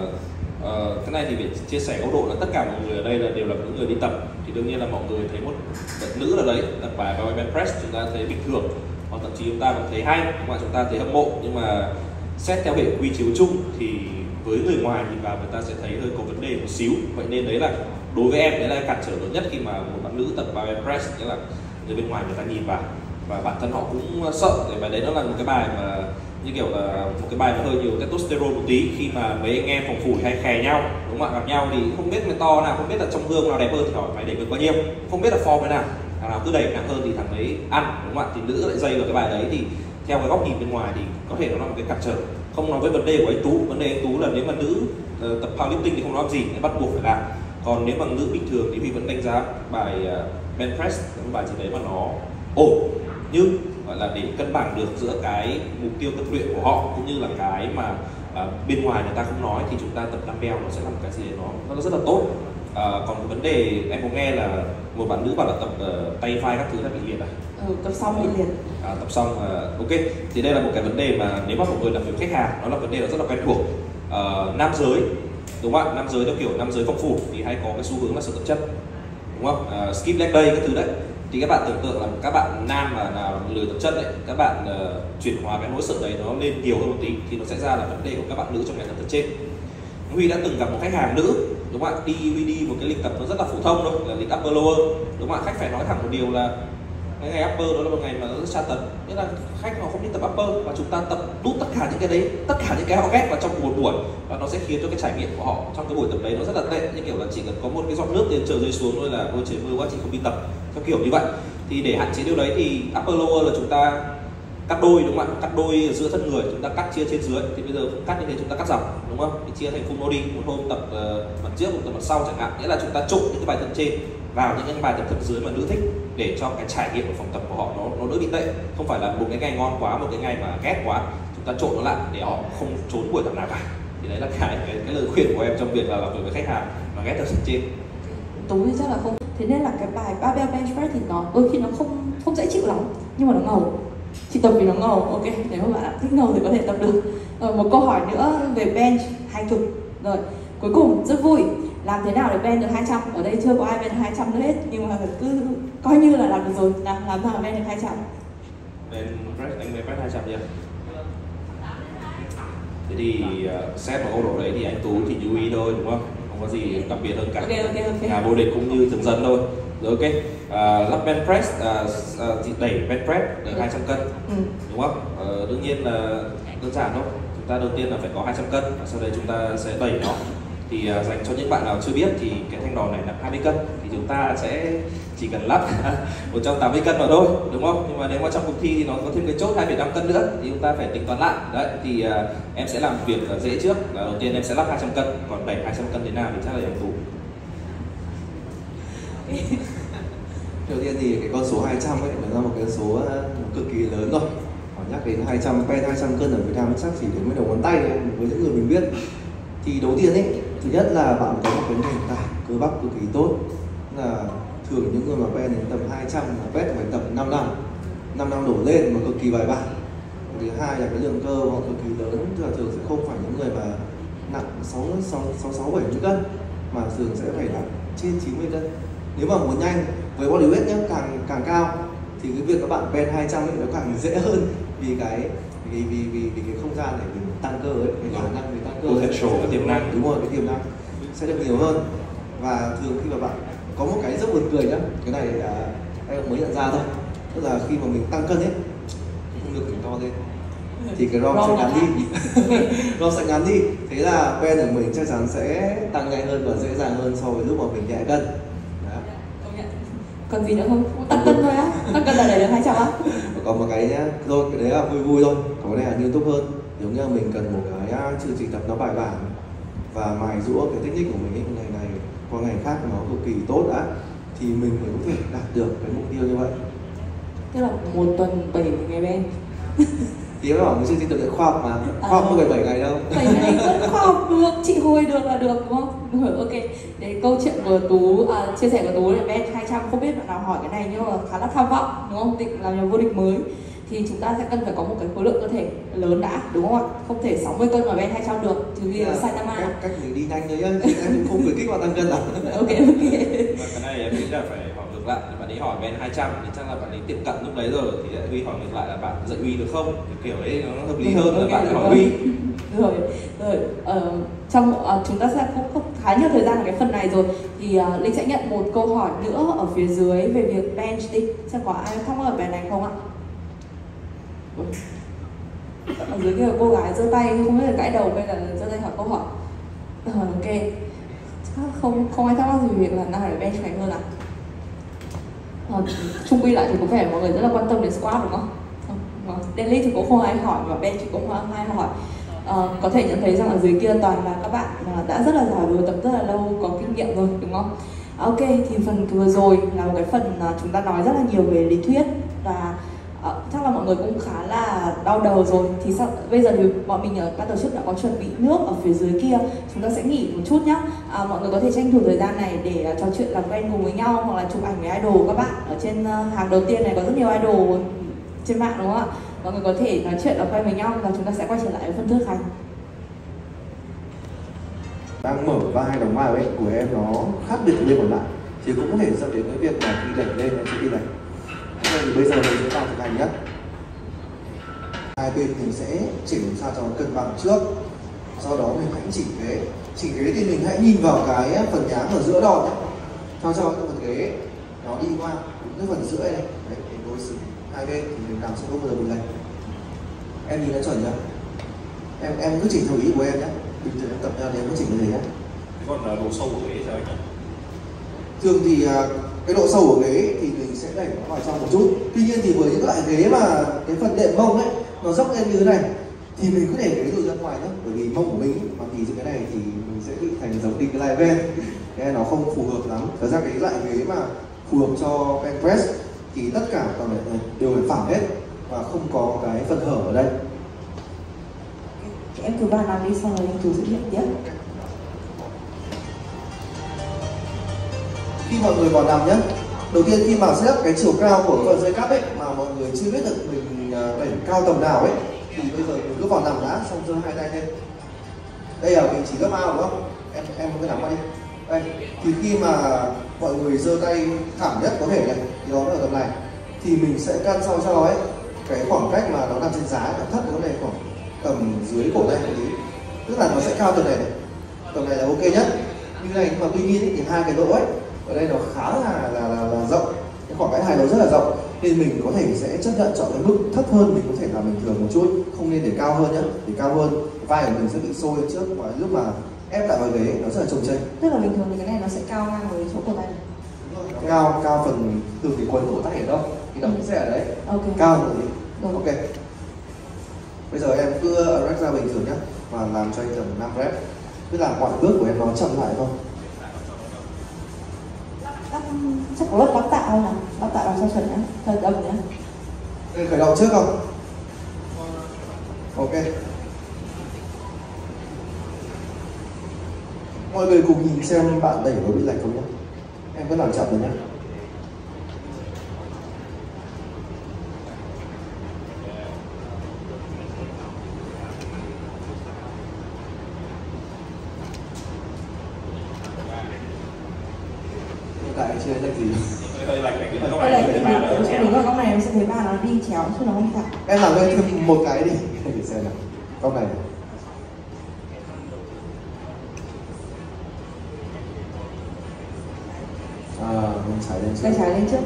cái này thì phải chia sẻ góc độ là tất cả mọi người ở đây là đều là những người đi tập, thì đương nhiên là mọi người thấy một nữ ở đấy tập bài bench press chúng ta thấy bình thường, hoặc thậm chí chúng ta còn thấy hay, mà chúng ta thấy hâm mộ, nhưng mà xét theo hệ quy chiếu chung thì với người ngoài nhìn vào người ta sẽ thấy hơi có vấn đề một xíu. Vậy nên đấy là đối với em đấy là cản trở lớn nhất khi mà một bạn nữ tập bench press, nghĩa là người bên ngoài người ta nhìn vào và bản thân họ cũng sợ. Và đấy nó là một cái bài mà như kiểu là một cái bài nó hơi nhiều testosterone một tí, khi mà mấy anh em phòng phủi hay khè nhau, đúng không ạ, gặp nhau thì không biết mày to nào, không biết là trong gương nào đẹp hơn thì hỏi mày để được bao nhiêu, không biết là form thế nào, thằng nào cứ đẩy nặng hơn thì thằng đấy ăn, đúng không ạ. Thì nữ lại dây vào cái bài đấy, thì theo cái góc nhìn bên ngoài thì có thể nó là một cái cản trở. Không nói với vấn đề của anh Tú, vấn đề anh Tú là nếu mà nữ tập powerlifting thì không nói gì, bắt buộc phải làm. Còn nếu mà nữ bình thường thì Huy vẫn đánh giá bài bench press là một bài gì đấy mà nó ổn, nhưng gọi là để cân bằng được giữa cái mục tiêu tập luyện của họ cũng như là cái mà bên ngoài người ta không nói, thì chúng ta tập dumbbell nó sẽ là một cái gì đấy nó rất là tốt. Còn vấn đề em có nghe là một bạn nữ bảo là tập tay vai các thứ là bị liệt à? Tập xong bị liệt. Tập xong ok, thì đây là một cái vấn đề mà nếu mà một người làm việc khách hàng, nó là vấn đề nó rất là quen thuộc. Nam giới, đúng không ạ? Nam giới theo kiểu nam giới phòng phủ thì hay có cái xu hướng là sợ tập chất, đúng không? Skip leg day các thứ đấy. Thì các bạn tưởng tượng là các bạn nam mà nào lười tập chất đấy, các bạn chuyển hóa cái nỗi sợ đấy nó lên nhiều hơn một tí thì nó sẽ ra là vấn đề của các bạn nữ trong ngày tập trên. Huy đã từng gặp một khách hàng nữ, đúng không ạ? Huy đi một cái lịch tập nó rất là phổ thông thôi, là lịch upper lower, đúng không ạ? Khách phải nói thẳng một điều là cái ngày upper đó là một ngày mà nó rất tra tấn, nghĩa là khách họ không đi tập upper và chúng ta tập đút tất cả những cái đấy, tất cả những cái họ ghét vào trong một buổi, và nó sẽ khiến cho cái trải nghiệm của họ trong cái buổi tập đấy nó rất là tệ, như kiểu là chỉ cần có một cái giọt nước trên trời rơi xuống thôi là ôi trời mưa quá chị không đi tập, theo kiểu như vậy. Thì để hạn chế điều đấy thì upper lower là chúng ta cắt đôi, đúng không ạ? Cắt đôi giữa thân người, chúng ta cắt chia trên dưới. Thì bây giờ không cắt như thế chúng ta cắt dọc, đúng không? Thì chia thành full body, một hôm tập mặt trước, một tập mặt sau chẳng hạn. Nghĩa là chúng ta trộn những cái bài tập trên vào những cái bài tập dưới mà nữ thích, để cho cái trải nghiệm của phòng tập của họ nó đỡ bị tệ. Không phải là một cái ngày ngon quá, một cái ngày mà ghét quá, chúng ta trộn nó lại để họ không trốn buổi tập nào cả. Thì đấy là cái lời khuyên của em trong việc là làm việc với khách hàng mà ghét tập trên. Tú thì chắc là không. Thế nên là cái bài barbell bench press thì nó đôi khi nó không dễ chịu lắm, nhưng mà nó ngầu. Chị tập vì nó ngầu, ok, nếu mà bạn thích ngầu thì có thể tập được. Rồi một câu hỏi nữa về bench 20. Rồi, cuối cùng rất vui. Làm thế nào để bench được 200? Ở đây chưa có ai bench 200 nữa hết, nhưng mà cứ coi như là làm được rồi. Làm sao bench được 200? Anh bench press 200 chưa? Thế thì xét vào câu độ đấy thì anh Tú thì lưu ý thôi, đúng không? Không có gì đặc biệt hơn cả. Ok. Nhà vô địch cũng như thường dân thôi. Rồi ok. Lắp bench press, đẩy bench press được 200 cân, đúng không? Đương nhiên là đơn giản thôi. Chúng ta đầu tiên là phải có 200 cân, và sau đấy chúng ta sẽ đẩy nó. Thì dành cho những bạn nào chưa biết thì cái thanh đòn này nặng 20 cân, thì chúng ta sẽ chỉ cần lắp 180 cân vào thôi, đúng không? Nhưng mà nếu mà trong cuộc thi thì nó có thêm cái chốt 2,5 cân nữa thì chúng ta phải tính toán lại. Đấy, thì em sẽ làm việc dễ trước. Đầu tiên em sẽ lắp 200 cân, còn đẩy 200 cân thế nào thì chắc là em Tú. Đầu tiên thì cái con số 200 ấy nó là một cái số cực kỳ lớn rồi. Nhắc đến 200 cân ở Việt Nam chắc chỉ đến mấy đầu ngón tay với những người mình biết. Thì đầu tiên ấy, thứ nhất là bạn có một cái nền tảng cơ bắp cực kỳ tốt. Là thường những người mà ben đến tầm 200 là bet phải tập 5 năm đổ lên mà cực kỳ bài bản. Thứ hai là cái lượng cơ họ cực kỳ lớn, thường sẽ không phải những người mà nặng 70 cân, mà thường sẽ phải nặng trên 90 cân. Nếu mà muốn nhanh với body weight nhé, càng cao thì cái việc các bạn ben 200 ấy nó càng dễ hơn, vì cái không gian để mình tăng cơ ấy, cái khả năng mình tăng cơ, cái tiềm năng, đúng rồi, cái tiềm năng sẽ được nhiều hơn. Và thường khi mà bạn có một cái rất buồn cười nhá, cái này là em mới nhận ra thôi, tức là khi mà mình tăng cân ấy, không được mình to lên thì cái ROM sẽ ngắn đi. ROM sẽ ngắn đi, thế là ben của mình chắc chắn sẽ tăng nhanh hơn và dễ dàng hơn so với lúc mà mình nhẹ cân. Còn gì nữa không? Tăng cân thôi á? Tăng cân là để được 200 á? Còn một cái nhá, thôi cái đấy là vui thôi, có cái này là nghiêm túc hơn. Giống như mình cần một cái chương trình tập nó bài bản và mài giũa cái technique của mình ấy, ngày này qua ngày khác nó cực kỳ tốt đã, thì mình mới có thể đạt được cái mục tiêu như vậy. Tức là một tuần 7 ngày bench. Thì em bảo một chương trình tập luyện khoa học mà, khoa học không phải 7 ngày đâu. 7 ngày vẫn khoa học được, chị hồi được là được, đúng không? Ok, để câu chuyện của Tú, chia sẻ của Tú là bench 200, không biết bạn nào hỏi cái này nhưng mà khá là tham vọng, đúng không? Định làm nhà vô địch mới thì chúng ta sẽ cần phải có một cái khối lượng cơ thể lớn đã, đúng không ạ? Không thể 60 cân mà bench 200 được, trừ khi là Saitama. Cách mình đi nhanh thôi nhá, em cũng không khuyến khích bạn tăng cân đâu. Ok. Và cái này em nghĩ là phải hỏi ngược lại, bạn ấy hỏi bench 200 thì chắc là bạn ấy tiệm cận lúc đấy rồi, thì Huy hỏi ngược lại là bạn dạy Huy được không? Kiểu ấy nó hợp lý hơn là bạn hỏi Huy. Rồi, chúng ta sẽ cũng khá nhiều thời gian ở cái phần này rồi, thì Linh sẽ nhận một câu hỏi nữa ở phía dưới về việc bench đi. Xem có ai thắc mắc ở bài này không ạ? Ở dưới kia cô gái giơ tay không biết là gãi đầu hay là giơ tay hỏi câu hỏi. Ok, không ai thắc mắc gì về việc là nào để bench mạnh hơn ạ? Chung quy lại thì có vẻ mọi người rất là quan tâm đến squat, đúng không? Daily thì cũng không ai hỏi và bench thì cũng không ai hỏi. Có thể nhận thấy rằng ở dưới kia toàn là các bạn đã rất là giỏi rồi, tập rất là lâu, có kinh nghiệm rồi, đúng không? Ok, thì phần vừa rồi là một cái phần chúng ta nói rất là nhiều về lý thuyết và chắc là mọi người cũng khá là đau đầu rồi. Thì bây giờ thì bọn mình ở ban tổ chức đã có chuẩn bị nước ở phía dưới kia, chúng ta sẽ nghỉ một chút nhé. Mọi người có thể tranh thủ thời gian này để trò chuyện làm quen cùng với nhau hoặc là chụp ảnh với idol của các bạn. Ở trên hàng đầu tiên này có rất nhiều idol trên mạng, đúng không ạ? Mọi người có thể nói chuyện làm quen với nhau và chúng ta sẽ quay trở lại với phần thực hành. Đang mở vai đóng vai ấy của em nó khác biệt với bên còn lại thì cũng có thể dẫn đến cái việc là khi đẩy lên hay khi đi đẩy. Thì bây giờ mình sẽ làm thực hành nhé. Hai bên mình sẽ chỉnh sao cho cân bằng trước, sau đó mình hãy chỉnh thế chỉnh ghế thì mình hãy nhìn vào cái phần nhám ở giữa đòn nhé, cho cái phần ghế nó đi qua cái phần giữa này, đấy, để đối xứng hai bên thì mình làm sẽ không bao giờ bị lệch. Em nhìn nó chuẩn chưa? Em cứ chỉnh theo ý của em nhé, bình thường em tập ra thì em cứ chỉnh như thế nhé. Còn độ sâu của ghế sao anh? Thường thì cái độ sâu của ghế thì mình sẽ đẩy nó vào trong một chút. Tuy nhiên thì với những loại ghế mà cái phần đệm mông ấy nó dốc lên như thế này thì mình cứ để ghế lùi ra ngoài nhé, bởi vì mông của mình ấy, mà thì cái này thì mình sẽ bị thành giống đi cái live van, cái này nó không phù hợp lắm. Thật ra cái loại ghế mà phù hợp cho bench press thì tất cả toàn đều phải phẳng hết và không có cái phần hở ở đây. Em cứ vào làm đi xong rồi em thử thực hiện tiếp. Khi mọi người vào nằm nhé, đầu tiên khi mà set up cái chiều cao của phần dây cáp ấy mà mọi người chưa biết được mình đẩy cao tầm nào ấy, thì bây giờ mình cứ vào nằm đã, xong giơ hai tay lên. Đây là vị trí gấp ao đúng không? Em cứ nắm qua đi. Đây, thì khi mà mọi người giơ tay thẳng nhất có thể này, thì đó ở tầm này, thì mình sẽ căn sao cho ấy cái khoảng cách mà nó nằm trên giá nó thấp cái này khoảng tầm dưới cổ tay một tí, tức là nó sẽ cao tầm này này, tầm này là ok nhất như này. Nhưng mà tuy nhiên ấy, thì hai cái lỗ ấy ở đây nó khá là rộng, cái khoảng cách hai lỗ rất là rộng, nên mình có thể sẽ chấp nhận chọn cái mức thấp hơn, mình có thể làm bình thường một chút, không nên để cao hơn nhé. Để cao hơn vai của mình sẽ bị sôi trước và lúc mà ép lại vào ghế nó rất là trông chênh. Tức là bình thường thì cái này nó sẽ cao ngang với chỗ cổ tay này. Cao phần từ cái quần cổ tay ở đâu thì nó cũng sẽ ở đấy. Ok. Cao một tí. Rồi. Ok. Bây giờ em cứ rep ra bình thường nhé và làm cho anh tầm 5 rep. Cứ làm mọi bước của em nó chậm lại thôi. Chắc có lớp đào tạo không nào? Đào tạo làm sao chuẩn nhá, thời đồng nhá. Đây, khởi động trước không? Ok. Mọi người cùng nhìn xem bạn đẩy có bị lệch không nhé. Em cứ làm chậm rồi nhé. Tại chưa lệch gì. Hơi lệch cái góc Đây này. là cái đúng là góc này em sẽ thấy ba nó đi chéo chứ nó không thẳng. Em làm lên thêm một cái đi để xem nào. Góc này. Mình trái lên trước. Tay trái lên trước.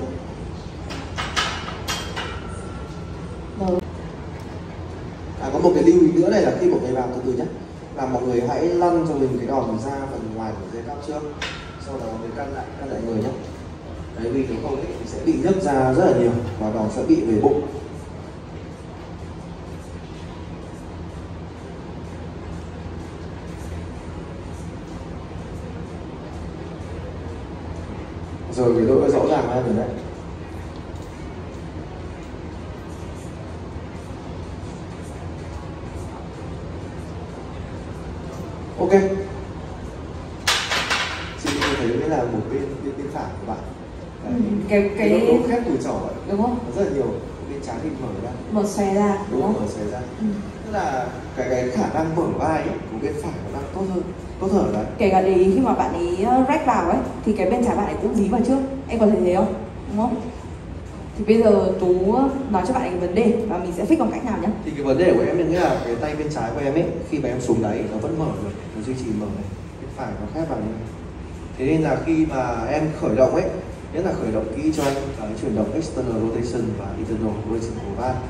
Rồi. Có một cái lưu ý nữa này là khi mọi người làm từ từ nhé, là mọi người hãy lăn cho mình cái đòn ra phần ngoài của dây cáp trước, sau đó mới căn lại người nhé. Đấy, vì nếu không ấy, thì sẽ bị nhấc ra rất là nhiều và đòn sẽ bị về bụng. Rồi cái lỗi rõ ràng hơn rồi đấy. Ok. Chị thấy đấy là một bên phải của bạn. Cái lỗ khép cùi chỏ ấy, Đúng không? nó rất là nhiều. Bên trái thì mở ra. Mở xòe ra, đúng không? Mở xòe ra. Tức là cái khả năng mở vai ấy, của bên phải nó đang tốt hơn đấy. Kể cả để ý khi mà bạn ấy rec vào ấy thì cái bên trái bạn ấy cũng dí vào trước, em có thể thấy không? Đúng không? Thì bây giờ Tú nói cho bạn ấy cái vấn đề và mình sẽ fix bằng cách nào nhé. Thì cái vấn đề của em nghĩa là cái tay bên trái của em ấy, khi mà em xuống đáy nó vẫn mở được, nó duy trì mở này, bên phải nó khép vào như này. Thế nên là khi mà em khởi động ấy, nhất là khởi động kỹ cho cái chuyển động external rotation và internal rotation của vai.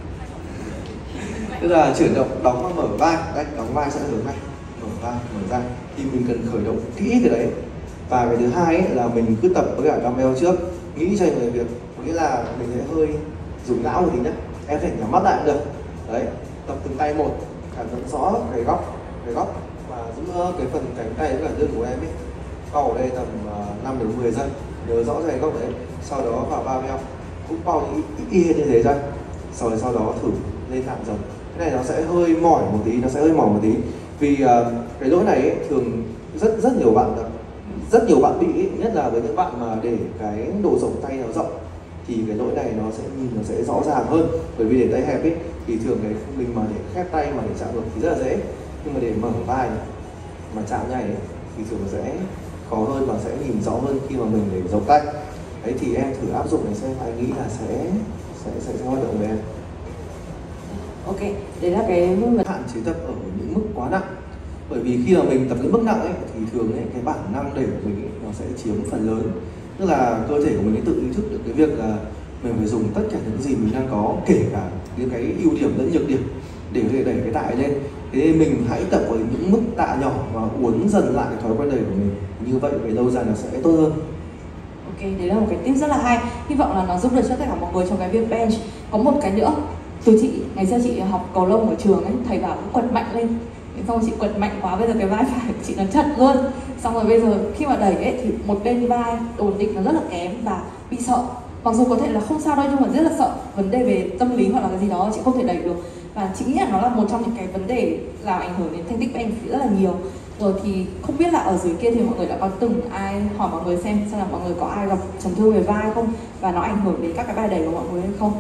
Tức là chuyển động đóng và mở vai, đây đóng vai sẽ hướng này, mở vai, mở ra. Thì mình cần khởi động kỹ cái đấy. Và cái thứ hai ấy, là mình cứ tập với cả dumbbell trước, nghĩ cho người việc, có nghĩa là mình sẽ hơi dùng não một tí nhé. Em phải nhắm mắt lại cũng được. Đấy, tập từng tay một, cảm nhận rõ cái góc và giữa cái phần cánh tay với cả lưng của em ấy. Bao ở đây tầm 5 đến 10 giây, nhớ rõ cái góc đấy. Sau đó vào barbell cũng bao y như thế thôi. Sau đó thử lên thẳng dần. Cái này nó sẽ hơi mỏi một tí, vì cái lỗi này ấy, thường rất nhiều bạn bị ấy, nhất là với những bạn mà để cái độ rộng tay nó rộng thì cái lỗi này nó sẽ rõ ràng hơn. Bởi vì để tay hẹp ấy thì thường cái mình mà để khép tay mà để chạm được thì rất là dễ, nhưng mà để mở vai mà chạm nhảy ấy, thì thường sẽ khó hơn và sẽ nhìn rõ hơn khi mà mình để rộng tay. Đấy thì em thử áp dụng này xem, anh nghĩ là sẽ hoạt động với em. Ok, đấy là cái Hạn chế tập ở những mức quá nặng. Bởi vì khi mà mình tập những bước nặng ấy thì thường ấy, cái bản năng đẩy của mình ấy, nó sẽ chiếm phần lớn. Tức là cơ thể của mình ấy tự ý thức được cái việc là mình phải dùng tất cả những gì mình đang có, kể cả những cái ưu điểm lẫn nhược điểm để có thể đẩy cái tạ lên. Thế nên mình hãy tập ở những mức tạ nhỏ và uốn dần lại cái thói quen đẩy của mình. Như vậy về lâu dài nó sẽ tốt hơn. Ok, đấy là một cái tip rất là hay. Hy vọng là nó giúp được cho tất cả mọi người trong cái việc bench. Có một cái nữa, từ chị, ngày xưa chị học cầu lông ở trường ấy, thầy bảo cứ quật mạnh lên. Xong rồi chị quật mạnh quá, bây giờ cái vai phải của chị nó chật luôn. Xong rồi bây giờ khi mà đẩy ấy thì một bên vai ổn định nó rất là kém và bị sợ. Mặc dù có thể là không sao đâu nhưng mà rất là sợ vấn đề về tâm lý hoặc là cái gì đó chị không thể đẩy được. Và chị nghĩ là nó là một trong những cái vấn đề làm ảnh hưởng đến thành tích bench rất là nhiều. Rồi thì không biết là ở dưới kia thì mọi người đã có từng ai hỏi mọi người xem là mọi người có ai gặp chấn thương về vai không, và nó ảnh hưởng đến các cái bài đẩy của mọi người hay không.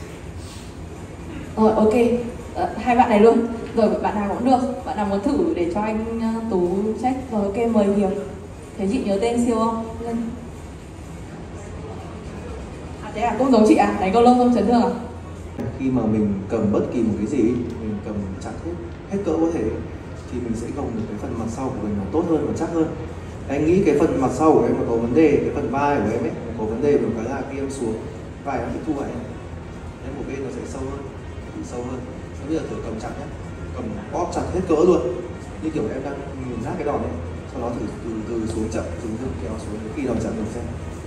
Rồi ok, hai bạn này luôn. Rồi bạn nào cũng được, bạn nào muốn thử để cho anh Tú check. Rồi ok, mời Hiệp. Thế chị nhớ tên siêu không? Lên. À thế à, cũng giống chị à, đánh cầu lông không chấn thương à? Khi mà mình cầm bất kỳ một cái gì, mình cầm chặt hết cỡ có thể thì mình sẽ gồng được cái phần mặt sau của mình nó tốt hơn và chắc hơn. Anh nghĩ cái phần mặt sau của em mà có vấn đề, cái phần vai của em ấy có vấn đề một cái là khi em xuống vai nó bị thu lại, em một bên nó sẽ sâu hơn, bị sâu hơn. Bây giờ thử cầm chặt nhé, cầm bóp chặt hết cỡ luôn, như kiểu em đang nhìn rát cái đòn ấy, sau đó thử từ xuống chậm, dùng lưng kéo xuống khi đòn chậm được xem.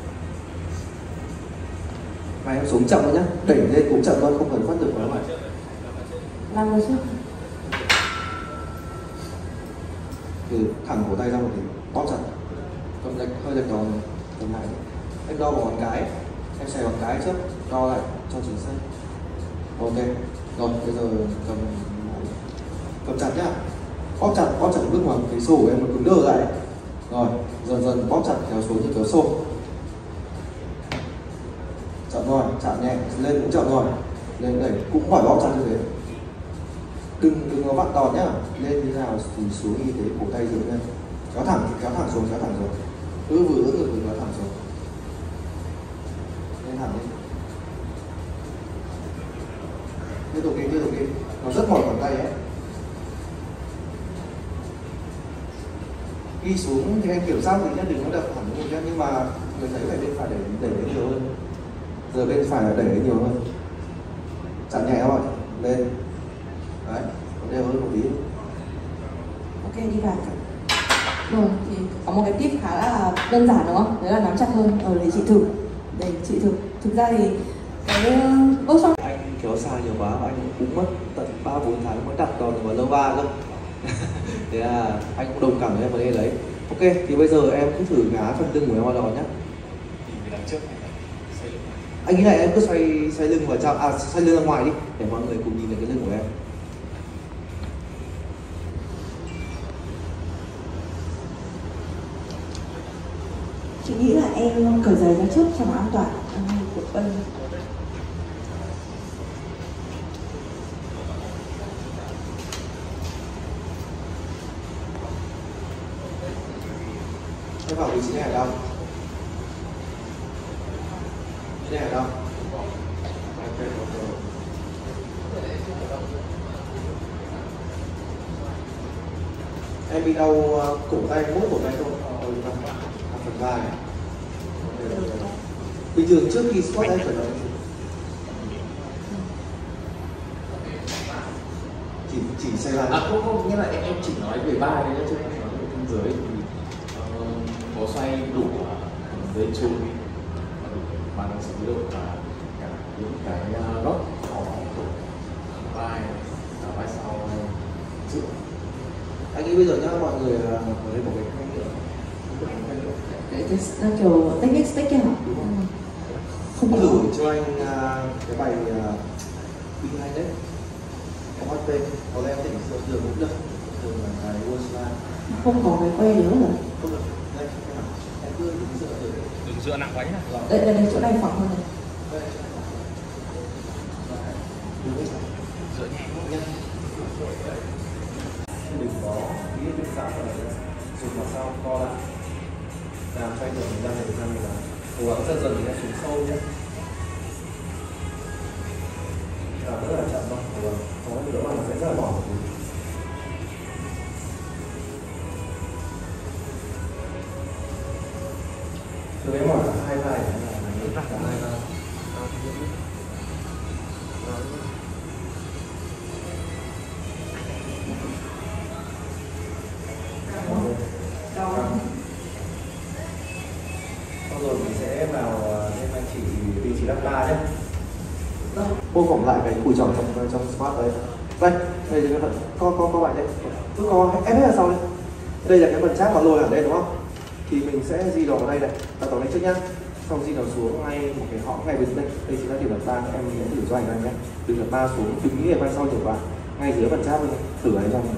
Và em xuống chậm thôi nhá, đẩy lên cũng chậm thôi, không cần phát lực quá mạnh. Làm được chứ? Từ thẳng cổ tay ra một tí, bóp chặt, cầm lệch hơi lệch đòn tầm này. Em đo vào ngón cái, em xòe ngón cái trước, đo lại cho chính xác. Ok, rồi bây giờ cầm chặt nhá, bóp chặt bước ngoài cái xô của em nó cứng đơ lại. Rồi dần dần bóp chặt kéo xuống như kéo xô. Chậm rồi, chạm nhẹ, lên cũng chậm rồi, lên đẩy cũng phải bóp chặt như thế. Đừng có vặn đòn nhá, lên như nào thì xuống như thế, cổ tay dựng lên, kéo thẳng xuống, kéo thẳng xuống, lên thẳng lên, tiếp tục đi, nó rất mỏi bàn tay ấy. Khi xuống thì em kiểm soát thì nhất đừng có đập hẳn một nhá, nhưng mà người thấy phải bên phải đẩy nhiều hơn, giờ bên phải là đẩy nhiều hơn, chặn nhẹ thôi, lên, đấy, đều hơn một tí. Ok, đi vào. Rồi thì có một cái tip khá là đơn giản đúng không? Đấy là nắm chặt hơn. Để chị thử. Thực ra thì cái workshop Anh kéo xa nhiều quá, anh cũng mất tận 3-4 tháng mới đặt đòn vào Lova cơ. Thế là anh cũng đồng cảm với em vấn đề đấy. Ok, thì bây giờ em cứ thử ngá phần lưng của em vào đòn nhé. Anh nghĩ là em cứ xoay lưng vào trong, xoay lưng ra ngoài đi để mọi người cùng nhìn thấy cái lưng của em. chị nghĩ là em cởi giày ra trước cho nó an toàn của bên. Em vào vị trí này ở đâu? Vị trí này ở đâu? Em bị đau cổ tay, mỗi cổ tay thôi, phần vai này. Bình thường trước khi squat em phải nói chỉ xoay vai. Không, nghĩa là em chỉ nói về vai đấy chứ không nói về thân dưới thì có xoay đủ dưới chung mà nó sẽ được cả những cái lót của vai sau trước. Anh nghĩ bây giờ nhá, mọi người ở đây một cái khay nữa. Đấy, kiểu technique stick hả? Không thử cho anh cái bài behind đấy, cái hot pay, có lẽ em tỉnh thường cũng được, thường là cái Wolfsman. Không có cái que nữa rồi. Không được, đây, em cứ đứng dựa được. Đừng dựa nặng quá nhá. Đây, chỗ này phẳng hơn này. Dựa nhẹ nhé. Đừng có ý định giảm vào đấy, dùng vào sau co lại, làm xoay dần ra này là cố gắng dần thì em xuống sâu nhé. Rất là chậm thôi, không có gì đó mà nó sẽ rất là mỏi một tí. phỏng lại cái cùi chỏ trong squat đấy. Đây là cái phần co lại đây, cứ co ép hết ra sau đây. Đây là cái phần chát nó lồi hẳn đây đúng không? Thì mình sẽ di đầu vào đây này, đặt vào đây trước nhá. Xong di đầu xuống ngay một cái hõm ngay bên đây. Đây chính là điểm đặt ba, em sẽ thử cho anh nhé. Từ đặt ba xuống, đừng nghĩ về vai sau nhiều quá. Ngay dưới phần chát luôn, thử ở đây trong này.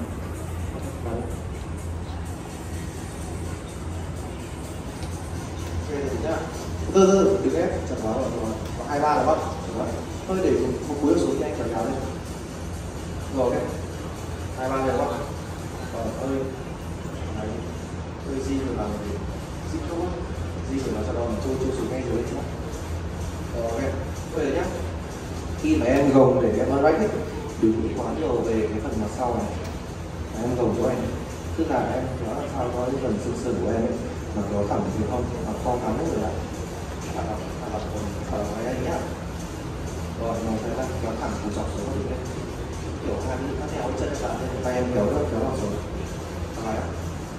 Từ đừng ép chặt vào rồi, có 23 đúng không? Thôi để một cúi xuống thì anh phải kéo lên. Rồi ok, 23 được không? Rồi hơi di rồi làm gì? Di không? Di rồi nó cho nó trôi xuống ngay dưới chứ. Rồi ok, thôi đấy nhá. Khi mà em gồng để em rách ấy, đừng nghĩ quá nhiều về cái phần mặt sau này. Em gồng cho anh, tức là em nó làm sao có cái phần xương sườn của em ấy mà nó thẳng gì không, nó co thẳng hết rồi lại. Ở đây nhá. Rồi nó sẽ là kéo thẳng cùi chỏ xuống được đấy. Kiểu hai cái khác nhau chân lại tay em kéo vào xuống. Thoải mái.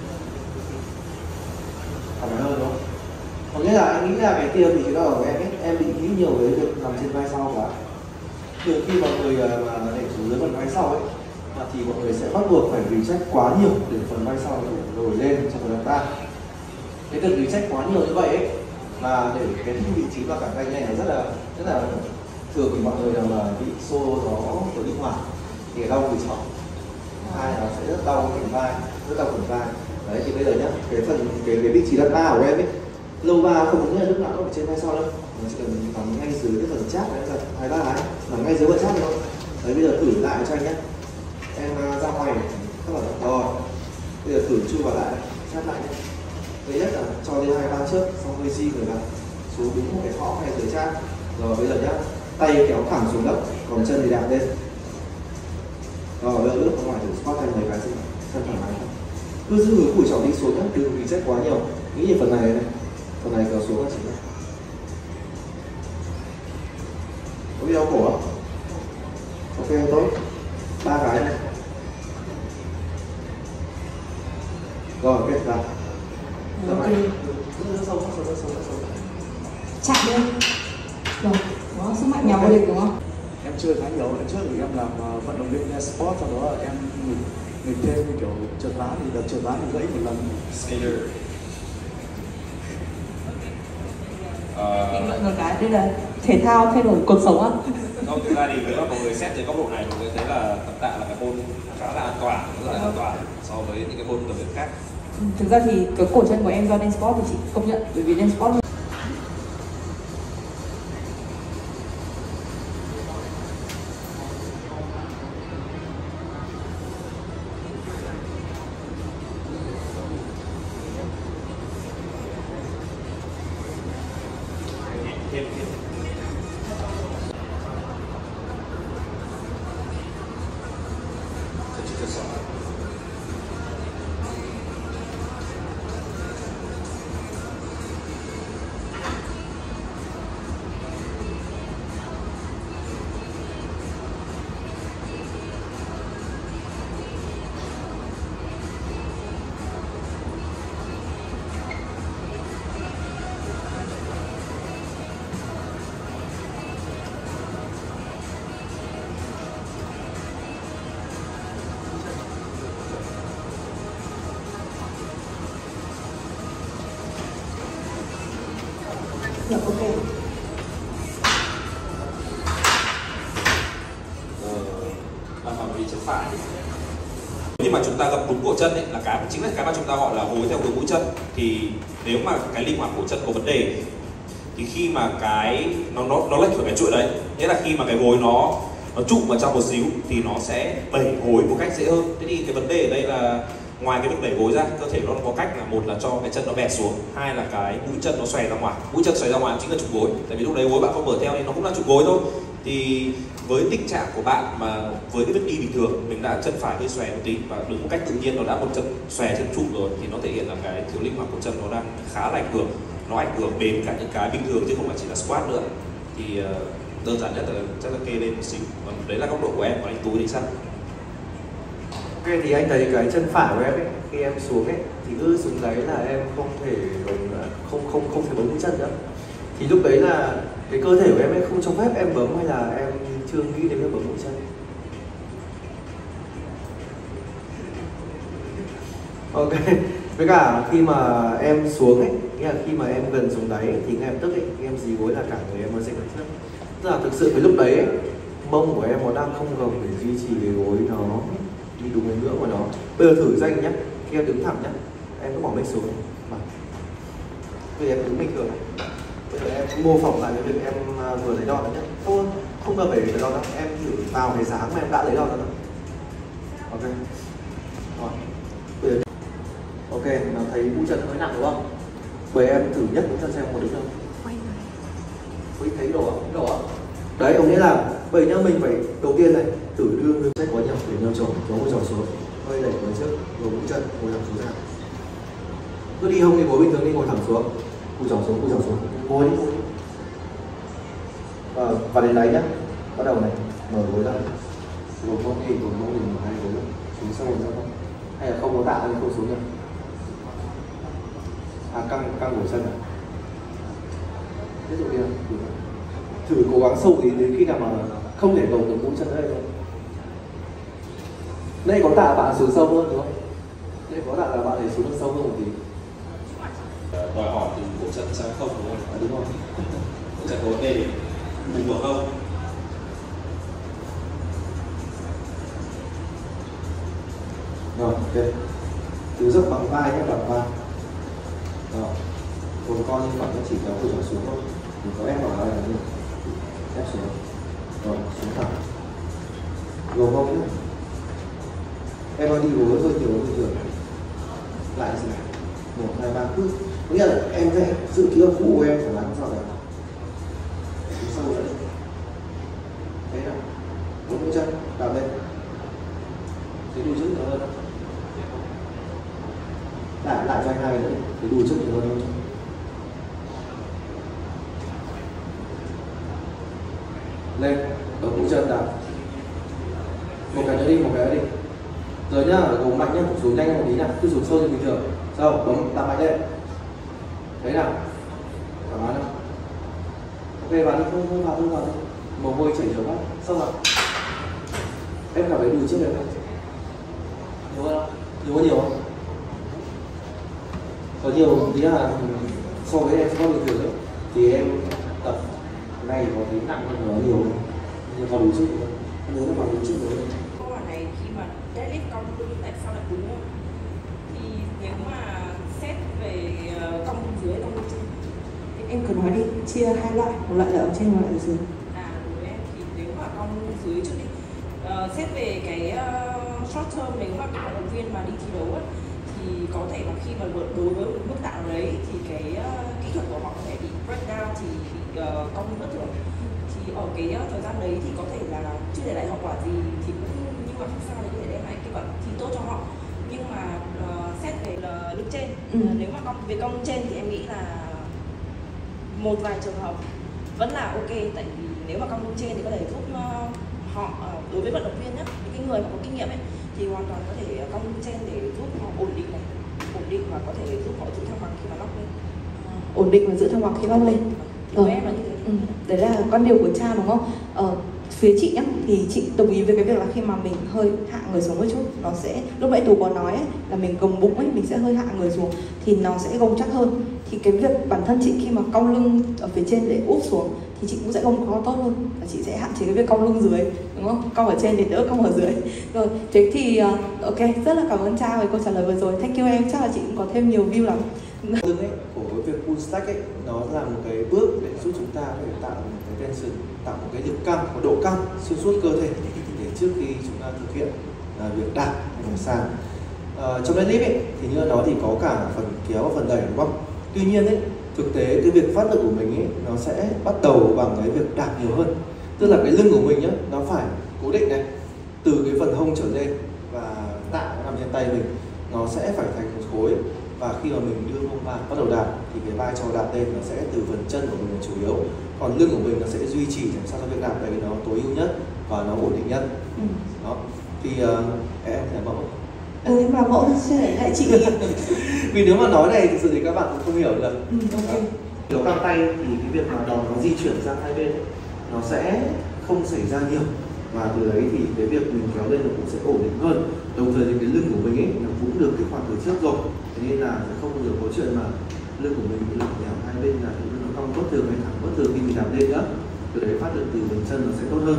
Thoải mái hơn đúng không? Có nghĩa là anh nghĩ là cái kia thì chỉ ở của em bị nghĩ nhiều về việc nằm trên vai sau quá. Thường khi mọi người mà để xuống dưới phần vai sau ấy thì mọi người sẽ bắt buộc phải recheck quá nhiều để phần vai sau nó nổi lên trong phần ta. Cái việc recheck quá nhiều như vậy ấy mà để cái vị trí và cả vai này nó rất là thường thì mọi người đều là bị xô nó ở linh hoạt thì đau cùi chỏ, hai nó sẽ rất đau phần vai, rất đau phần vai. Đấy thì bây giờ nhá, cái vị trí đặt ba của em ấy, lâu ba không có nghĩa là lúc nào nó ở trên vai sau đâu, nó chỉ cần nằm ngay dưới cái phần chát đấy, là hai ba ấy nằm ngay dưới phần chát thôi. Đấy bây giờ thử lại cho anh nhé, em ra ngoài các bạn rồi, bây giờ thử chui vào lại chát lại nhé. Thứ nhất là cho lên hai ba trước, xong hơi di người vào xuống đúng một cái hõm hay dưới chát. Rồi bây giờ nhá, tay kéo thẳng xuống đất, còn chân thì đạp lên. Rồi bây giờ lướt ra ngoài thử squat tay mấy cái xem chân thoải mái không. Cứ giữ hướng cùi chỏ đi xuống nhá, đừng reset quá nhiều. Nghĩ về phần này kéo xuống là chỉ này. Có bị đau cổ không? Ok tốt. 3 cái này. Rồi ok làm. Ok. Sâu. Chạm lên. Rồi, đó sức mạnh nhà vô địch đúng không? Em chưa khá nhiều, lần trước thì em làm vận động viên sport, sau đó em nghịch thêm như kiểu trượt ván, thì đợt trượt ván thì gãy một lần. Skater. Mọi người cái đây là thể thao thay đổi cuộc sống á. Không, thực ra thì nếu mà mọi người xét dưới góc độ này, mọi người thấy là tập tạ là cái môn khá là an toàn, rất là an toàn so với những cái môn tập luyện khác. Thực ra thì cái cổ chân của em do dance sport thì chị công nhận, bởi vì dance sport được ok. Làm vào vị chân phải. Khi mà chúng ta gập đúng cổ chân ấy là chính là cái mà chúng ta gọi là hối theo hướng mũi chân. Thì nếu mà cái linh hoạt cổ chân có vấn đề thì khi mà cái nó lệch vào cái chuỗi đấy, nghĩa là khi mà cái gối nó trụ vào trong một xíu thì nó sẽ đẩy gối một cách dễ hơn. Thế thì cái vấn đề ở đây là ngoài cái việc đẩy gối ra, cơ thể nó có cách là một là cho cái chân nó bẹt xuống, hai là cái mũi chân nó xòe ra ngoài. Mũi chân xòe ra ngoài chính là trục gối, tại vì lúc đấy gối bạn không mở theo thì nó cũng là trục gối thôi. Thì với tình trạng của bạn mà với cái bước đi bình thường, mình đã chân phải hơi xòe một tí và đứng một cách tự nhiên, nó đã một chân xòe chân trụ rồi, thì nó thể hiện là cái thiếu linh hoạt của chân nó đang khá là ảnh hưởng. Nó ảnh hưởng đến cả những cái bình thường chứ không phải chỉ là squat nữa. Thì đơn giản nhất là chắc là kê lên một xíu. Còn đấy là góc độ của em, còn anh Tú thì sao? Ok thì anh thấy cái chân phải của em ấy, khi em xuống ấy thì cứ xuống đấy là em không thể bấm mũi chân nữa. Thì lúc đấy là cái cơ thể của em ấy không cho phép em bấm hay là em chưa nghĩ đến việc bấm mũi chân. Ok, với cả khi mà em xuống ấy, nghĩa là khi mà em gần xuống đáy ấy, thì ngay lập tức ấy, khi em dí gối là cả người em nó dịnh trước. Tức là thực sự cái lúc đấy ấy, mông của em nó đang không gồng để duy trì cái gối nó đi đúng cái ngưỡng của nó. Bây giờ thử danh nhé, khi em đứng thẳng nhé, em cứ bỏ mic xuống. Bây giờ em đứng bình thường này. Bây giờ em mô phỏng lại cái việc em vừa lấy đo đó nhé. Không cần phải lấy đo đâu, em thử vào cái dáng mà em đã lấy đo rồi. Ok. Rồi. Bây giờ ok, nó thấy mũi chân hơi nặng đúng không? Bởi em thử nhất mũi chân xem có đứng không? Quay thấy đổ không? Đổ không? Đấy, có nghĩa là bởi nhá mình phải đầu tiên này thử đưa người sẽ có nhập để nhờ chồng, kéo mũi chồng xuống, hơi đẩy tới trước, rồi mũi chân ngồi thẳng xuống ra. Cứ đi không thì ngồi bình thường đi, ngồi thẳng xuống, cùi chồng xuống, ngồi đi. Và đến đấy nhá, bắt đầu này mở gối ra, gồm không thì mở hai gối xuống sâu ra không? Hay là không có tạ thì không xuống được. Căng cổ chân này. Ví dụ như là thử cố gắng sâu đến khi nào mà không thể gồng được mũi chân ở đây thôi. Đây có tạ bạn xuống sâu hơn đúng không? Đây có tạ là bạn để xuống được sâu hơn một tí. Đòi hỏi từ cổ chân sang không đúng không? Đúng rồi. Cổ chân có vấn đề mình mở không? Rồi, ok. Từ dốc bằng vai nhé, bằng vai. Rồi. Còn con như bạn nó chỉ kéo từ xuống thôi. Mình có ép vào đây là như ép xuống. Rồi, xuống thẳng. Gồm không nhé. Em đang đi gối hơi nhiều bình thường. Lại gì này? 1, 2, 3 cứ. Có nghĩa là em sẽ giữ ký âm phụ của em phải làm sao đấy. Xuống sâu nữa. Thế nào? Bốn mũi chân, đạp lên. Thế đuôi trước nhiều hơn không? Lại cho anh hai nữa. Thế đuôi trước nhiều hơn không? Lên, bấm mũi chân đạp. Một cái nữa đi. Rồi nhá, gồm mạnh nhá, xuống nhanh một tí nào, cứ xuống sâu như bình thường. Sâu, bấm đạp mạnh lên. Đấy nào. Thoải mái nào. Ok, vào đi, thôi vào đi. Mồ hôi chảy nhiều quá, sâu vào. Em cảm thấy đùi trước này không? Nhiều không? Có nhiều tí là so với em sẽ có bình thường đấy. Thì em tập này có thấy nặng hơn nó nhiều, nhưng vào đùi trước nữa. Nếu nó vào đùi trước nữa. Câu hỏi này khi mà deadlift cong lưng tại sao lại đúng không? Thì nếu mà xét về cong dưới, cong trên, Em cứ nói đi, chia hai loại, một loại là ở trên, một loại ở dưới. đối với em thì nếu mà cong dưới trước đi, xét về cái short term, nếu mà các vận động viên mà đi thi đấu ấy, thì có thể là khi mà đối với một mức tạ đấy thì cái kỹ thuật của họ có thể bị break down, thì bị cong bất thường. Thì ở cái thời gian đấy thì có thể là chưa để lại hậu quả gì, thì cũng nhưng mà không sao, để có thể đem lại cái vận thì tốt cho họ. Nhưng mà xét về là lưng trên, nếu mà về cong trên thì em nghĩ là một vài trường hợp vẫn là ok, tại vì nếu mà cong lưng trên thì có thể giúp họ, đối với vận động viên nhé, những cái người mà có kinh nghiệm ấy, thì hoàn toàn có thể cong lưng trên để giúp họ ổn định và có thể giúp họ giữ thăng bằng khi mà lóc lên. Ổn định và giữ thăng bằng khi lóc lên. Đối với em là như thế. Đấy là quan điểm của Cha đúng không? Phía chị nhá, thì chị đồng ý với cái việc là khi mà mình hơi hạ người xuống một chút, nó sẽ, lúc nãy Tú có nói ấy, là mình gồng bụng ấy, mình sẽ hơi hạ người xuống thì nó sẽ gồng chắc hơn. Thì cái việc bản thân chị khi mà cong lưng ở phía trên để úp xuống thì chị cũng sẽ gồng có tốt hơn, và chị sẽ hạn chế cái việc cong lưng dưới, đúng không? Cong ở trên để đỡ cong ở dưới. Rồi, thế thì ok, rất là cảm ơn Cha về câu trả lời vừa rồi. Thank you em, chắc là chị cũng có thêm nhiều view lắm. Lưng ấy, của cái việc pull stack ấy, nó là một cái bước để giúp chúng ta có thể tạo một cái tension, tạo một cái lực căng, một độ căng xuyên suốt cơ thể để trước khi chúng ta thực hiện việc đạp ở sàn. Trong deadlift ấy, thì như đó thì có cả phần kéo và phần đẩy đúng không? Tuy nhiên ấy, thực tế cái việc phát lực của mình ấy, nó sẽ bắt đầu bằng cái việc đạp nhiều hơn. Tức là cái lưng của mình nhá, nó phải cố định này, từ cái phần hông trở lên, và tạ nằm trên tay mình, nó sẽ phải thành một khối. Và khi mà mình đưa mông vào bắt đầu đạp thì cái vai trò đạp lên nó sẽ từ phần chân của mình là chủ yếu, còn lưng của mình nó sẽ duy trì làm sao cho việc đạp đấy nó tối ưu nhất và nó ổn định nhất. Đó thì em là mẫu. Em là mẫu sẽ để lại chị. Vì nếu mà nói này thực sự thì các bạn cũng không hiểu được. Ok. Nếu căng tay thì cái việc mà đầu nó di chuyển sang hai bên nó sẽ không xảy ra nhiều, và từ đấy thì cái việc mình kéo lên nó cũng sẽ ổn định hơn. Đồng thời thì cái lưng của mình ấy nó cũng được kích hoạt từ trước rồi, thế nên là sẽ không bao giờ có chuyện mà lưng của mình bị lỏng lẻo hai bên là nó cong bất thường hay thẳng bất thường khi mình đạp lên nữa. Từ đấy phát lực từ bàn chân nó sẽ tốt hơn.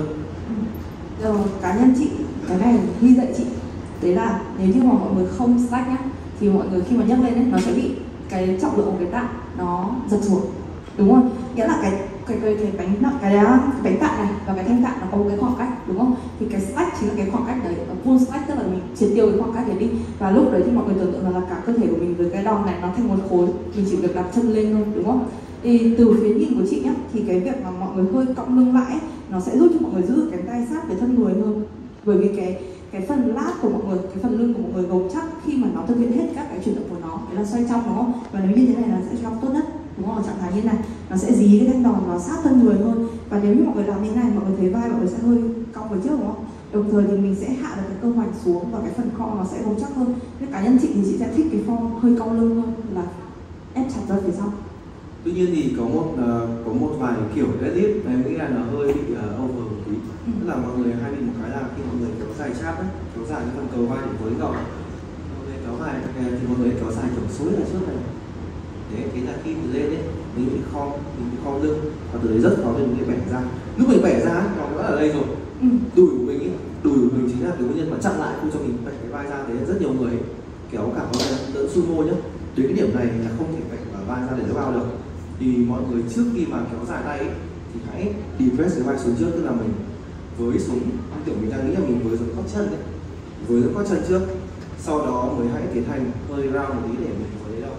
Rồi, cá nhân chị, cái này Huy dạy chị, đấy là nếu như mà mọi người không stack nhá, thì mọi người khi mà nhấc lên ấy, nó sẽ bị cái trọng lượng của cái tạ nó giật xuống, đúng không? Nghĩa là cái bánh nặng, cái bánh tạ này và cái thanh tạ nó có một cái khoảng cách, đúng không? Thì cái stack chính là cái khoảng cách đấy, và full stack tức là mình triệt tiêu cái khoảng cách đấy đi, và lúc đấy thì mọi người tưởng tượng là cả cơ thể của mình với cái đòn này nó thành một khối, mình chỉ việc đặt chân lên thôi, đúng không? Thì từ phía nhìn của chị nhá, thì cái việc mà mọi người hơi cong lưng lại ấy, nó sẽ giúp cho mọi người giữ cái tay sát với thân người hơn, bởi vì cái phần lát của mọi người, cái phần lưng của mọi người gồng chắc khi mà nó thực hiện hết các cái chuyển động của nó, đấy là xoay trong, đúng không? Và nếu như thế này là sẽ trong tốt nhất, đúng không? Ở trạng thái như này nó sẽ dí cái thanh đòn nó sát thân người hơn, và nếu như mọi người làm như này, mọi người thấy vai mọi người sẽ hơi cong về trước, đúng không? Đồng thời thì mình sẽ hạ được cái cơ hoành xuống và cái phần core nó sẽ gồng chắc hơn. Nên cá nhân chị thì chị sẽ thích cái form hơi cong lưng hơn là ép chặt ra phía sau. Tuy nhiên thì có một vài kiểu deadlift em nghĩ là nó hơi bị over một tí. Tức là mọi người hay bị một cái là khi mọi người kéo dài cháp ấy, kéo dài cái phần cầu vai để với đầu, mọi người kéo dài thì mọi người kéo dài kiểu xối là trước này. Thế là khi mình lên ấy, mình bị khom lưng, và từ đấy rất khó để mình bẻ ra. Lúc mình bẻ ra nó đã ở đây rồi. Đùi của mình chính là cái nguyên nhân mà chặn lại không cho mình bẻ cái vai ra. Đấy rất nhiều người kéo cả vai đỡ sumo nhá. Đến cái điểm này là không thể bẻ vai ra để nó vào được. Thì mọi người trước khi mà kéo dài tay ấy, thì hãy depress cái vai xuống trước, tức là mình với xuống, kiểu mình đang nghĩ là mình với xuống gót chân đấy, với xuống gót chân trước, sau đó mới hãy tiến hành hơi round một tí để mình với đâu.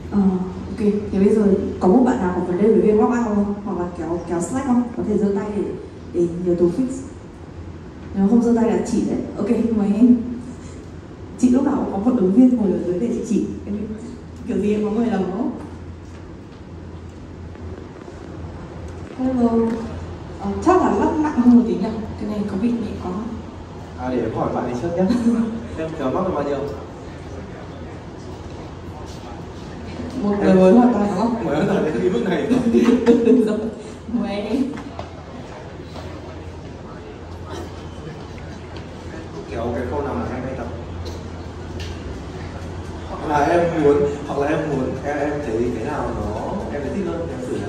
Ok, thì bây giờ có một bạn nào có vấn đề với việc lock out không? Hoặc là kéo slack không? Có thể giơ tay để nhiều tố fix. Nếu không giơ tay là chỉ đấy. Ok, mời em. Chị lúc nào cũng có một ứng viên ngồi ở dưới để chị chỉ. Kiểu gì em có người làm không? Hello. Chắc là lắc nặng hơn một tí nhỉ? Cái này có bị có. Để em hỏi bạn ấy trước nhé. Em kéo mắc được bao nhiêu? Một người mới hoàn toàn đúng không? Mới hoàn toàn đến cái mức này. Được rồi. Mời em. Kéo cái câu nào mà em hay tập. Hoặc là em muốn em thấy cái nào nó em thấy thích hơn em thử nào.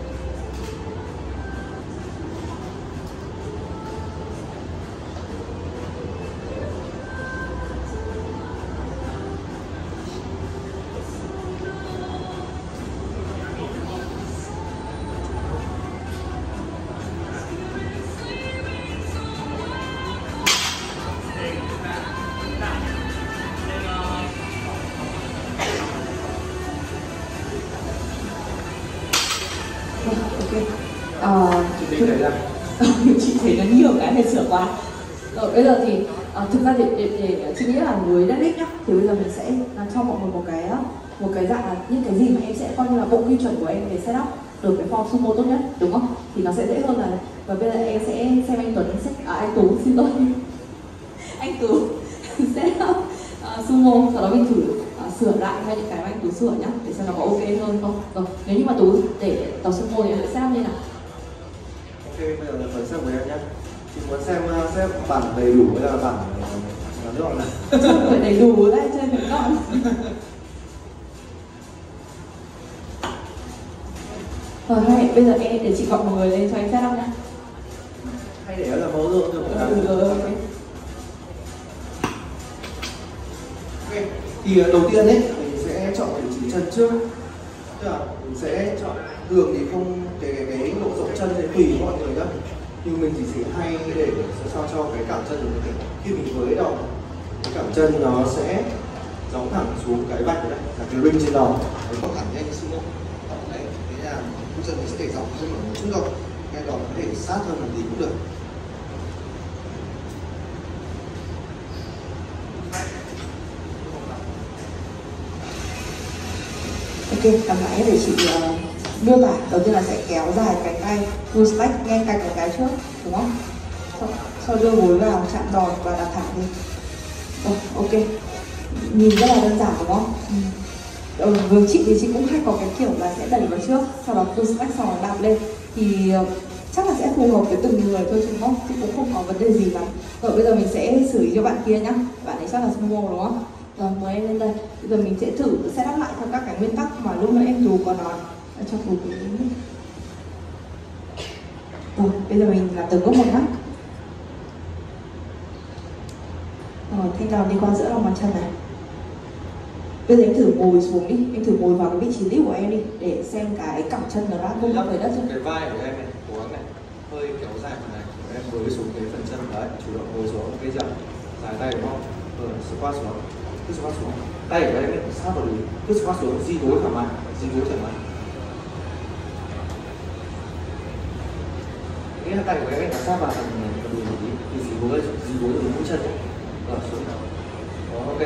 Chị thấy nó nhiều cái phải sửa quá. Rồi bây giờ thì thực ra để chị nghĩ là với deadlift nhá, thì bây giờ mình sẽ cho mọi người một cái dạng là những cái gì mà em sẽ coi như là bộ quy chuẩn của em để setup được cái form sumo tốt nhất, đúng không? Thì nó sẽ dễ hơn là, và bây giờ em sẽ xem anh Tuấn anh Tú, xin lỗi anh Tú setup sumo, sau đó mình thử sửa lại hay những cái mà anh Tú sửa nhá, để xem nó có ok hơn không. Rồi nếu như mà Tú để tập sumo thì em sẽ setup như nào? Ok, bây giờ là phần xem của em nhé. Chị muốn xem bản đầy đủ hay là bản ngắn gọn này? Không phải đầy đủ lại chơi ngắn gọn. Rồi hay, bây giờ em để chị gọi một người lên cho anh setup nhá. Hay để là mẫu lượng được. Ok. Ok, thì đầu tiên ấy mình sẽ chọn vị trí chân trước. Tức là mình sẽ chọn, thường thì không cái độ rộng chân thì tùy mọi người nhá, nhưng mình chỉ hay để sao cho cái cẳng chân của mình khi mình với đầu, cái cẳng chân nó sẽ gióng thẳng xuống cái vạch này, là cái ring trên đầu, nó có thẳng nhanh sumo. Đấy, thế là bước chân mình sẽ để gióng hơn một chút thôi, cái đầu có thể sát hơn một tí cũng được. Ok, tầm nãy để chị miêu tả. Đầu tiên là sẽ kéo dài cái tay full stack ngay cạnh cái trước, đúng không? Sau đưa gối vào chạm đòn và đặt thẳng đi. Rồi, ok. Nhìn rất là đơn giản đúng không? Với chị thì chị cũng hay có cái kiểu là sẽ đẩy vào trước, sau đó full stack sau đó đạp lên. Thì chắc là sẽ phù hợp với từng người thôi đúng không? Chứ cũng không có vấn đề gì lắm. Rồi bây giờ mình sẽ xử lý cho bạn kia nhá. Bạn ấy chắc là sumo đúng không? Rồi mời em lên đây. Bây giờ mình sẽ thử setup lại theo các cái nguyên tắc mà lúc nãy em Tú có nói cho Tú. Rồi bây giờ mình làm từng bước một nhá. Rồi thanh đòn đi qua giữa lòng bàn chân này. Bây giờ em thử ngồi xuống đi, em thử ngồi vào cái vị trí đít của em đi để xem cái cẳng chân nó đã vung về đất chưa. Cái vai của em này, cố gắng này, hơi kéo dài phần này, em với xuống cái phần chân đấy, chủ động ngồi xuống cái dặn, dài tay đúng không? Rồi squat xuống, cứ squat xuống, tay của em sát vào đùi, cứ squat xuống, di gối thoải mái, di gối thoải mái. Nghĩa là tay của em là sát vào phần đùi một tí, thì di gối ở mũi chân, rồi xuống. Đó, ok.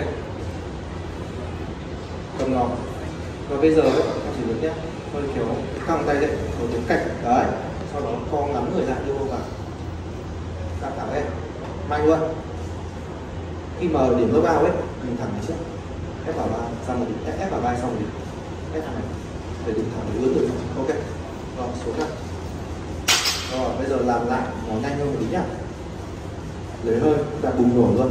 Cầm nó. Và bây giờ em chỉ được nhé, hơi kéo căng tay dậy, rồi cái cạnh đấy, sau đó co ngắn người lại đưa vô vào, căng thẳng lên, mạnh luôn. Khi mà điểm lớp ao ấy, mình thẳng này trước, ép vào vai, xong rồi ép vào vai xong rồi ép thẳng này, để đứng thẳng để ướn được. Ok, rồi xuống lại. Rồi bây giờ làm lại nó nhanh hơn một tí nhá, lấy hơi, ta bùng nổ luôn.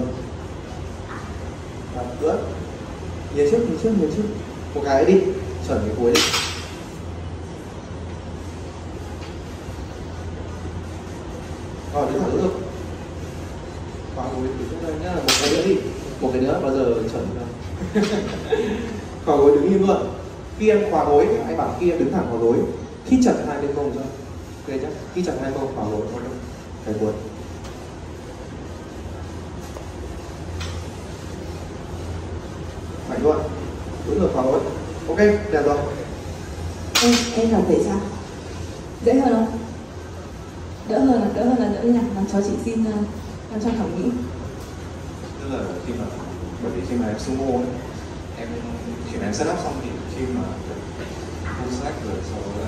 Nữa, nhìn trước. Một cái đi, chuẩn cái cuối đi. Rồi đứng thẳng được. Khóa gối từ trước đây nhá, một cái nữa đi. Một cái nữa bao giờ chuẩn không? Khóa gối đứng im luôn. Khi em khóa gối, anh bảo khi em đứng thẳng khóa gối, khi chặt hai bên mông cho. Ok nhá, khi chặt hai mông khóa gối thôi. Cái cuối. Mạnh luôn. Đứng được khóa gối. Ok, đẹp rồi. Em cảm thấy sao? Dễ hơn không? Đỡ hơn là đỡ nha. Làm cho chị xin làm cho thẩm mỹ. Tức là khi mà, bởi vì khi mà em sumo ấy, khi mà em setup xong thì khi mà full stack rồi sau đó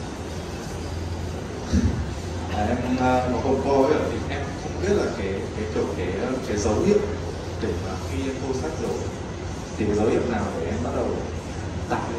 là em nó còn co ấy, thì em không biết là cái dấu hiệu để mà khi em full stack rồi thì cái dấu hiệu nào để em bắt đầu tạo lên.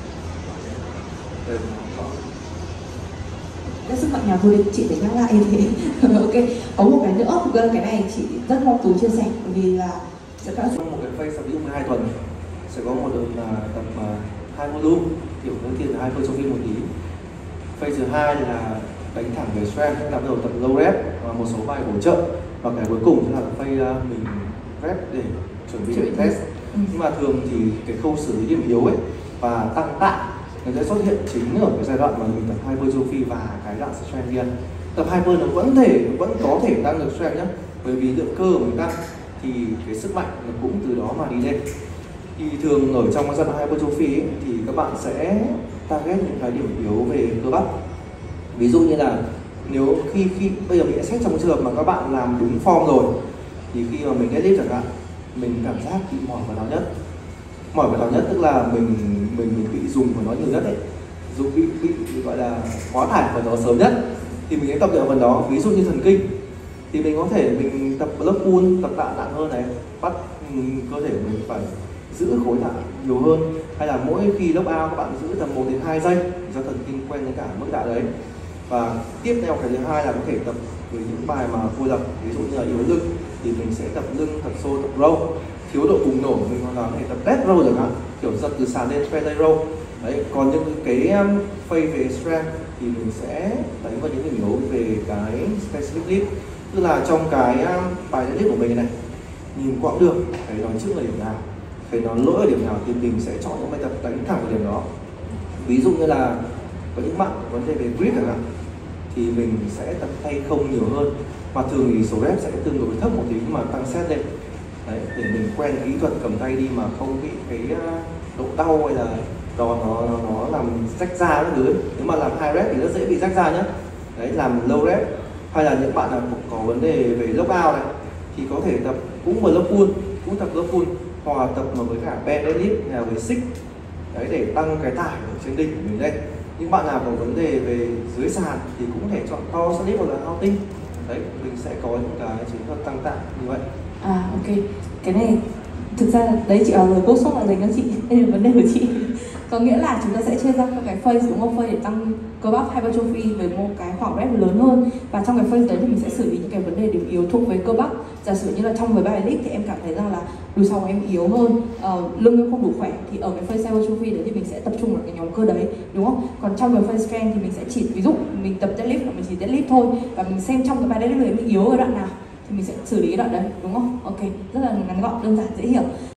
Rất sức mạnh nhà vô địch, chị phải nhắc lại thế. Ok, có một cái nữa, thực ra cái này chị rất mong Tú chia sẻ, bởi vì là sẽ có một cái phase ví dụ 12 tuần sẽ có một đợt là tập 2 module, kiểu đầu tiên là 2 phase trong phim một tí. Phase thứ hai là đánh thẳng về strength, làm đầu tập low rep và một số bài hỗ trợ, và cái cuối cùng là phase mình rep để chuẩn bị để test. Nhưng mà thường thì cái khâu xử lý điểm yếu ấy và tăng tạ nó sẽ xuất hiện chính ở cái giai đoạn mà mình tập hypertrophy và cái đoạn strength kia. Tập hyper nó vẫn có thể tăng được strength nhé, bởi vì lượng cơ của mình tăng thì cái sức mạnh nó cũng từ đó mà đi lên. Thì thường ở trong giai đoạn hypertrophy ấy, thì các bạn sẽ target những cái điểm yếu về cơ bắp. Ví dụ như là nếu khi bây giờ mình sẽ xét trong trường hợp mà các bạn làm đúng form rồi, thì khi mà mình deadlift chẳng hạn, mình cảm giác bị mỏi vào đau nhất. Mỏi vào đau nhất tức là mình bị dùng của nó nhiều nhất đấy, dùng bị gọi là quá tải của nó sớm nhất, thì mình sẽ tập được ở phần đó. Ví dụ như thần kinh thì mình có thể mình tập block pull, tập tạ nặng hơn này, bắt cơ thể mình phải giữ khối tạ nhiều hơn, hay là mỗi khi lock out các bạn giữ tầm 1 đến 2 giây cho thần kinh quen với cả mức tạ đấy. Và tiếp theo cái thứ hai là có thể tập với những bài mà cô lập, ví dụ như là yếu lưng thì mình sẽ tập lưng thật sâu, tập row. Thiếu độ bùng nổ mình còn có thể tập dead row chẳng hạn, kiểu giật từ sàn lên straight row đấy. Còn những cái phase về strength thì mình sẽ đánh vào những điểm yếu về cái specific lift, tức là trong cái bài deadlift của mình này, nhìn quãng đường phải nói trước là điểm nào, phải nói lỗi ở điểm nào thì mình sẽ chọn những bài tập đánh thẳng vào điểm đó. Ví dụ như là có những bạn có vấn đề về grip chẳng hạn thì mình sẽ tập tay không nhiều hơn, và thường thì số rep sẽ tương đối thấp một tí nhưng mà tăng set lên đấy, để mình quen kỹ thuật cầm tay đi mà không bị cái độ đau hay là nó làm rách da các thứ. Nếu mà làm high rep thì rất dễ bị rách da nhé đấy. Làm low rep hay là những bạn nào có vấn đề về lock out này thì có thể tập cũng block pull, cũng tập block pull, hoặc là tập với cả bend deadlift là với xích đấy, để tăng cái tải ở trên đỉnh của mình lên. Những bạn nào có vấn đề về dưới sàn thì cũng có thể chọn power slip hoặc là outing đấy, mình sẽ có những cái chiến thuật tăng tạ như vậy. Ok, cái này thực ra đấy chị nói rồi, bốc xúc là dành cho chị, đây là vấn đề của chị. Có nghĩa là chúng ta sẽ chia ra các cái phase, đúng không? Phase để tăng cơ bắp hypertrophy với một cái khoảng rep lớn hơn, và trong cái phase đấy thì mình sẽ xử lý những cái vấn đề điểm yếu thuộc về cơ bắp. Giả sử như là trong với bài lift thì em cảm thấy rằng là đùi sau của em yếu hơn, lưng em không đủ khỏe, thì ở cái phase hypertrophy đấy thì mình sẽ tập trung vào cái nhóm cơ đấy, đúng không? Còn trong cái phase strength thì mình sẽ chỉ, ví dụ mình tập deadlift là mình chỉ deadlift thôi, và mình xem trong cái bài deadlift đấy mình yếu ở đoạn nào thì mình sẽ xử lý cái đoạn đấy, đúng không? Ok, rất là ngắn gọn, đơn giản, dễ hiểu.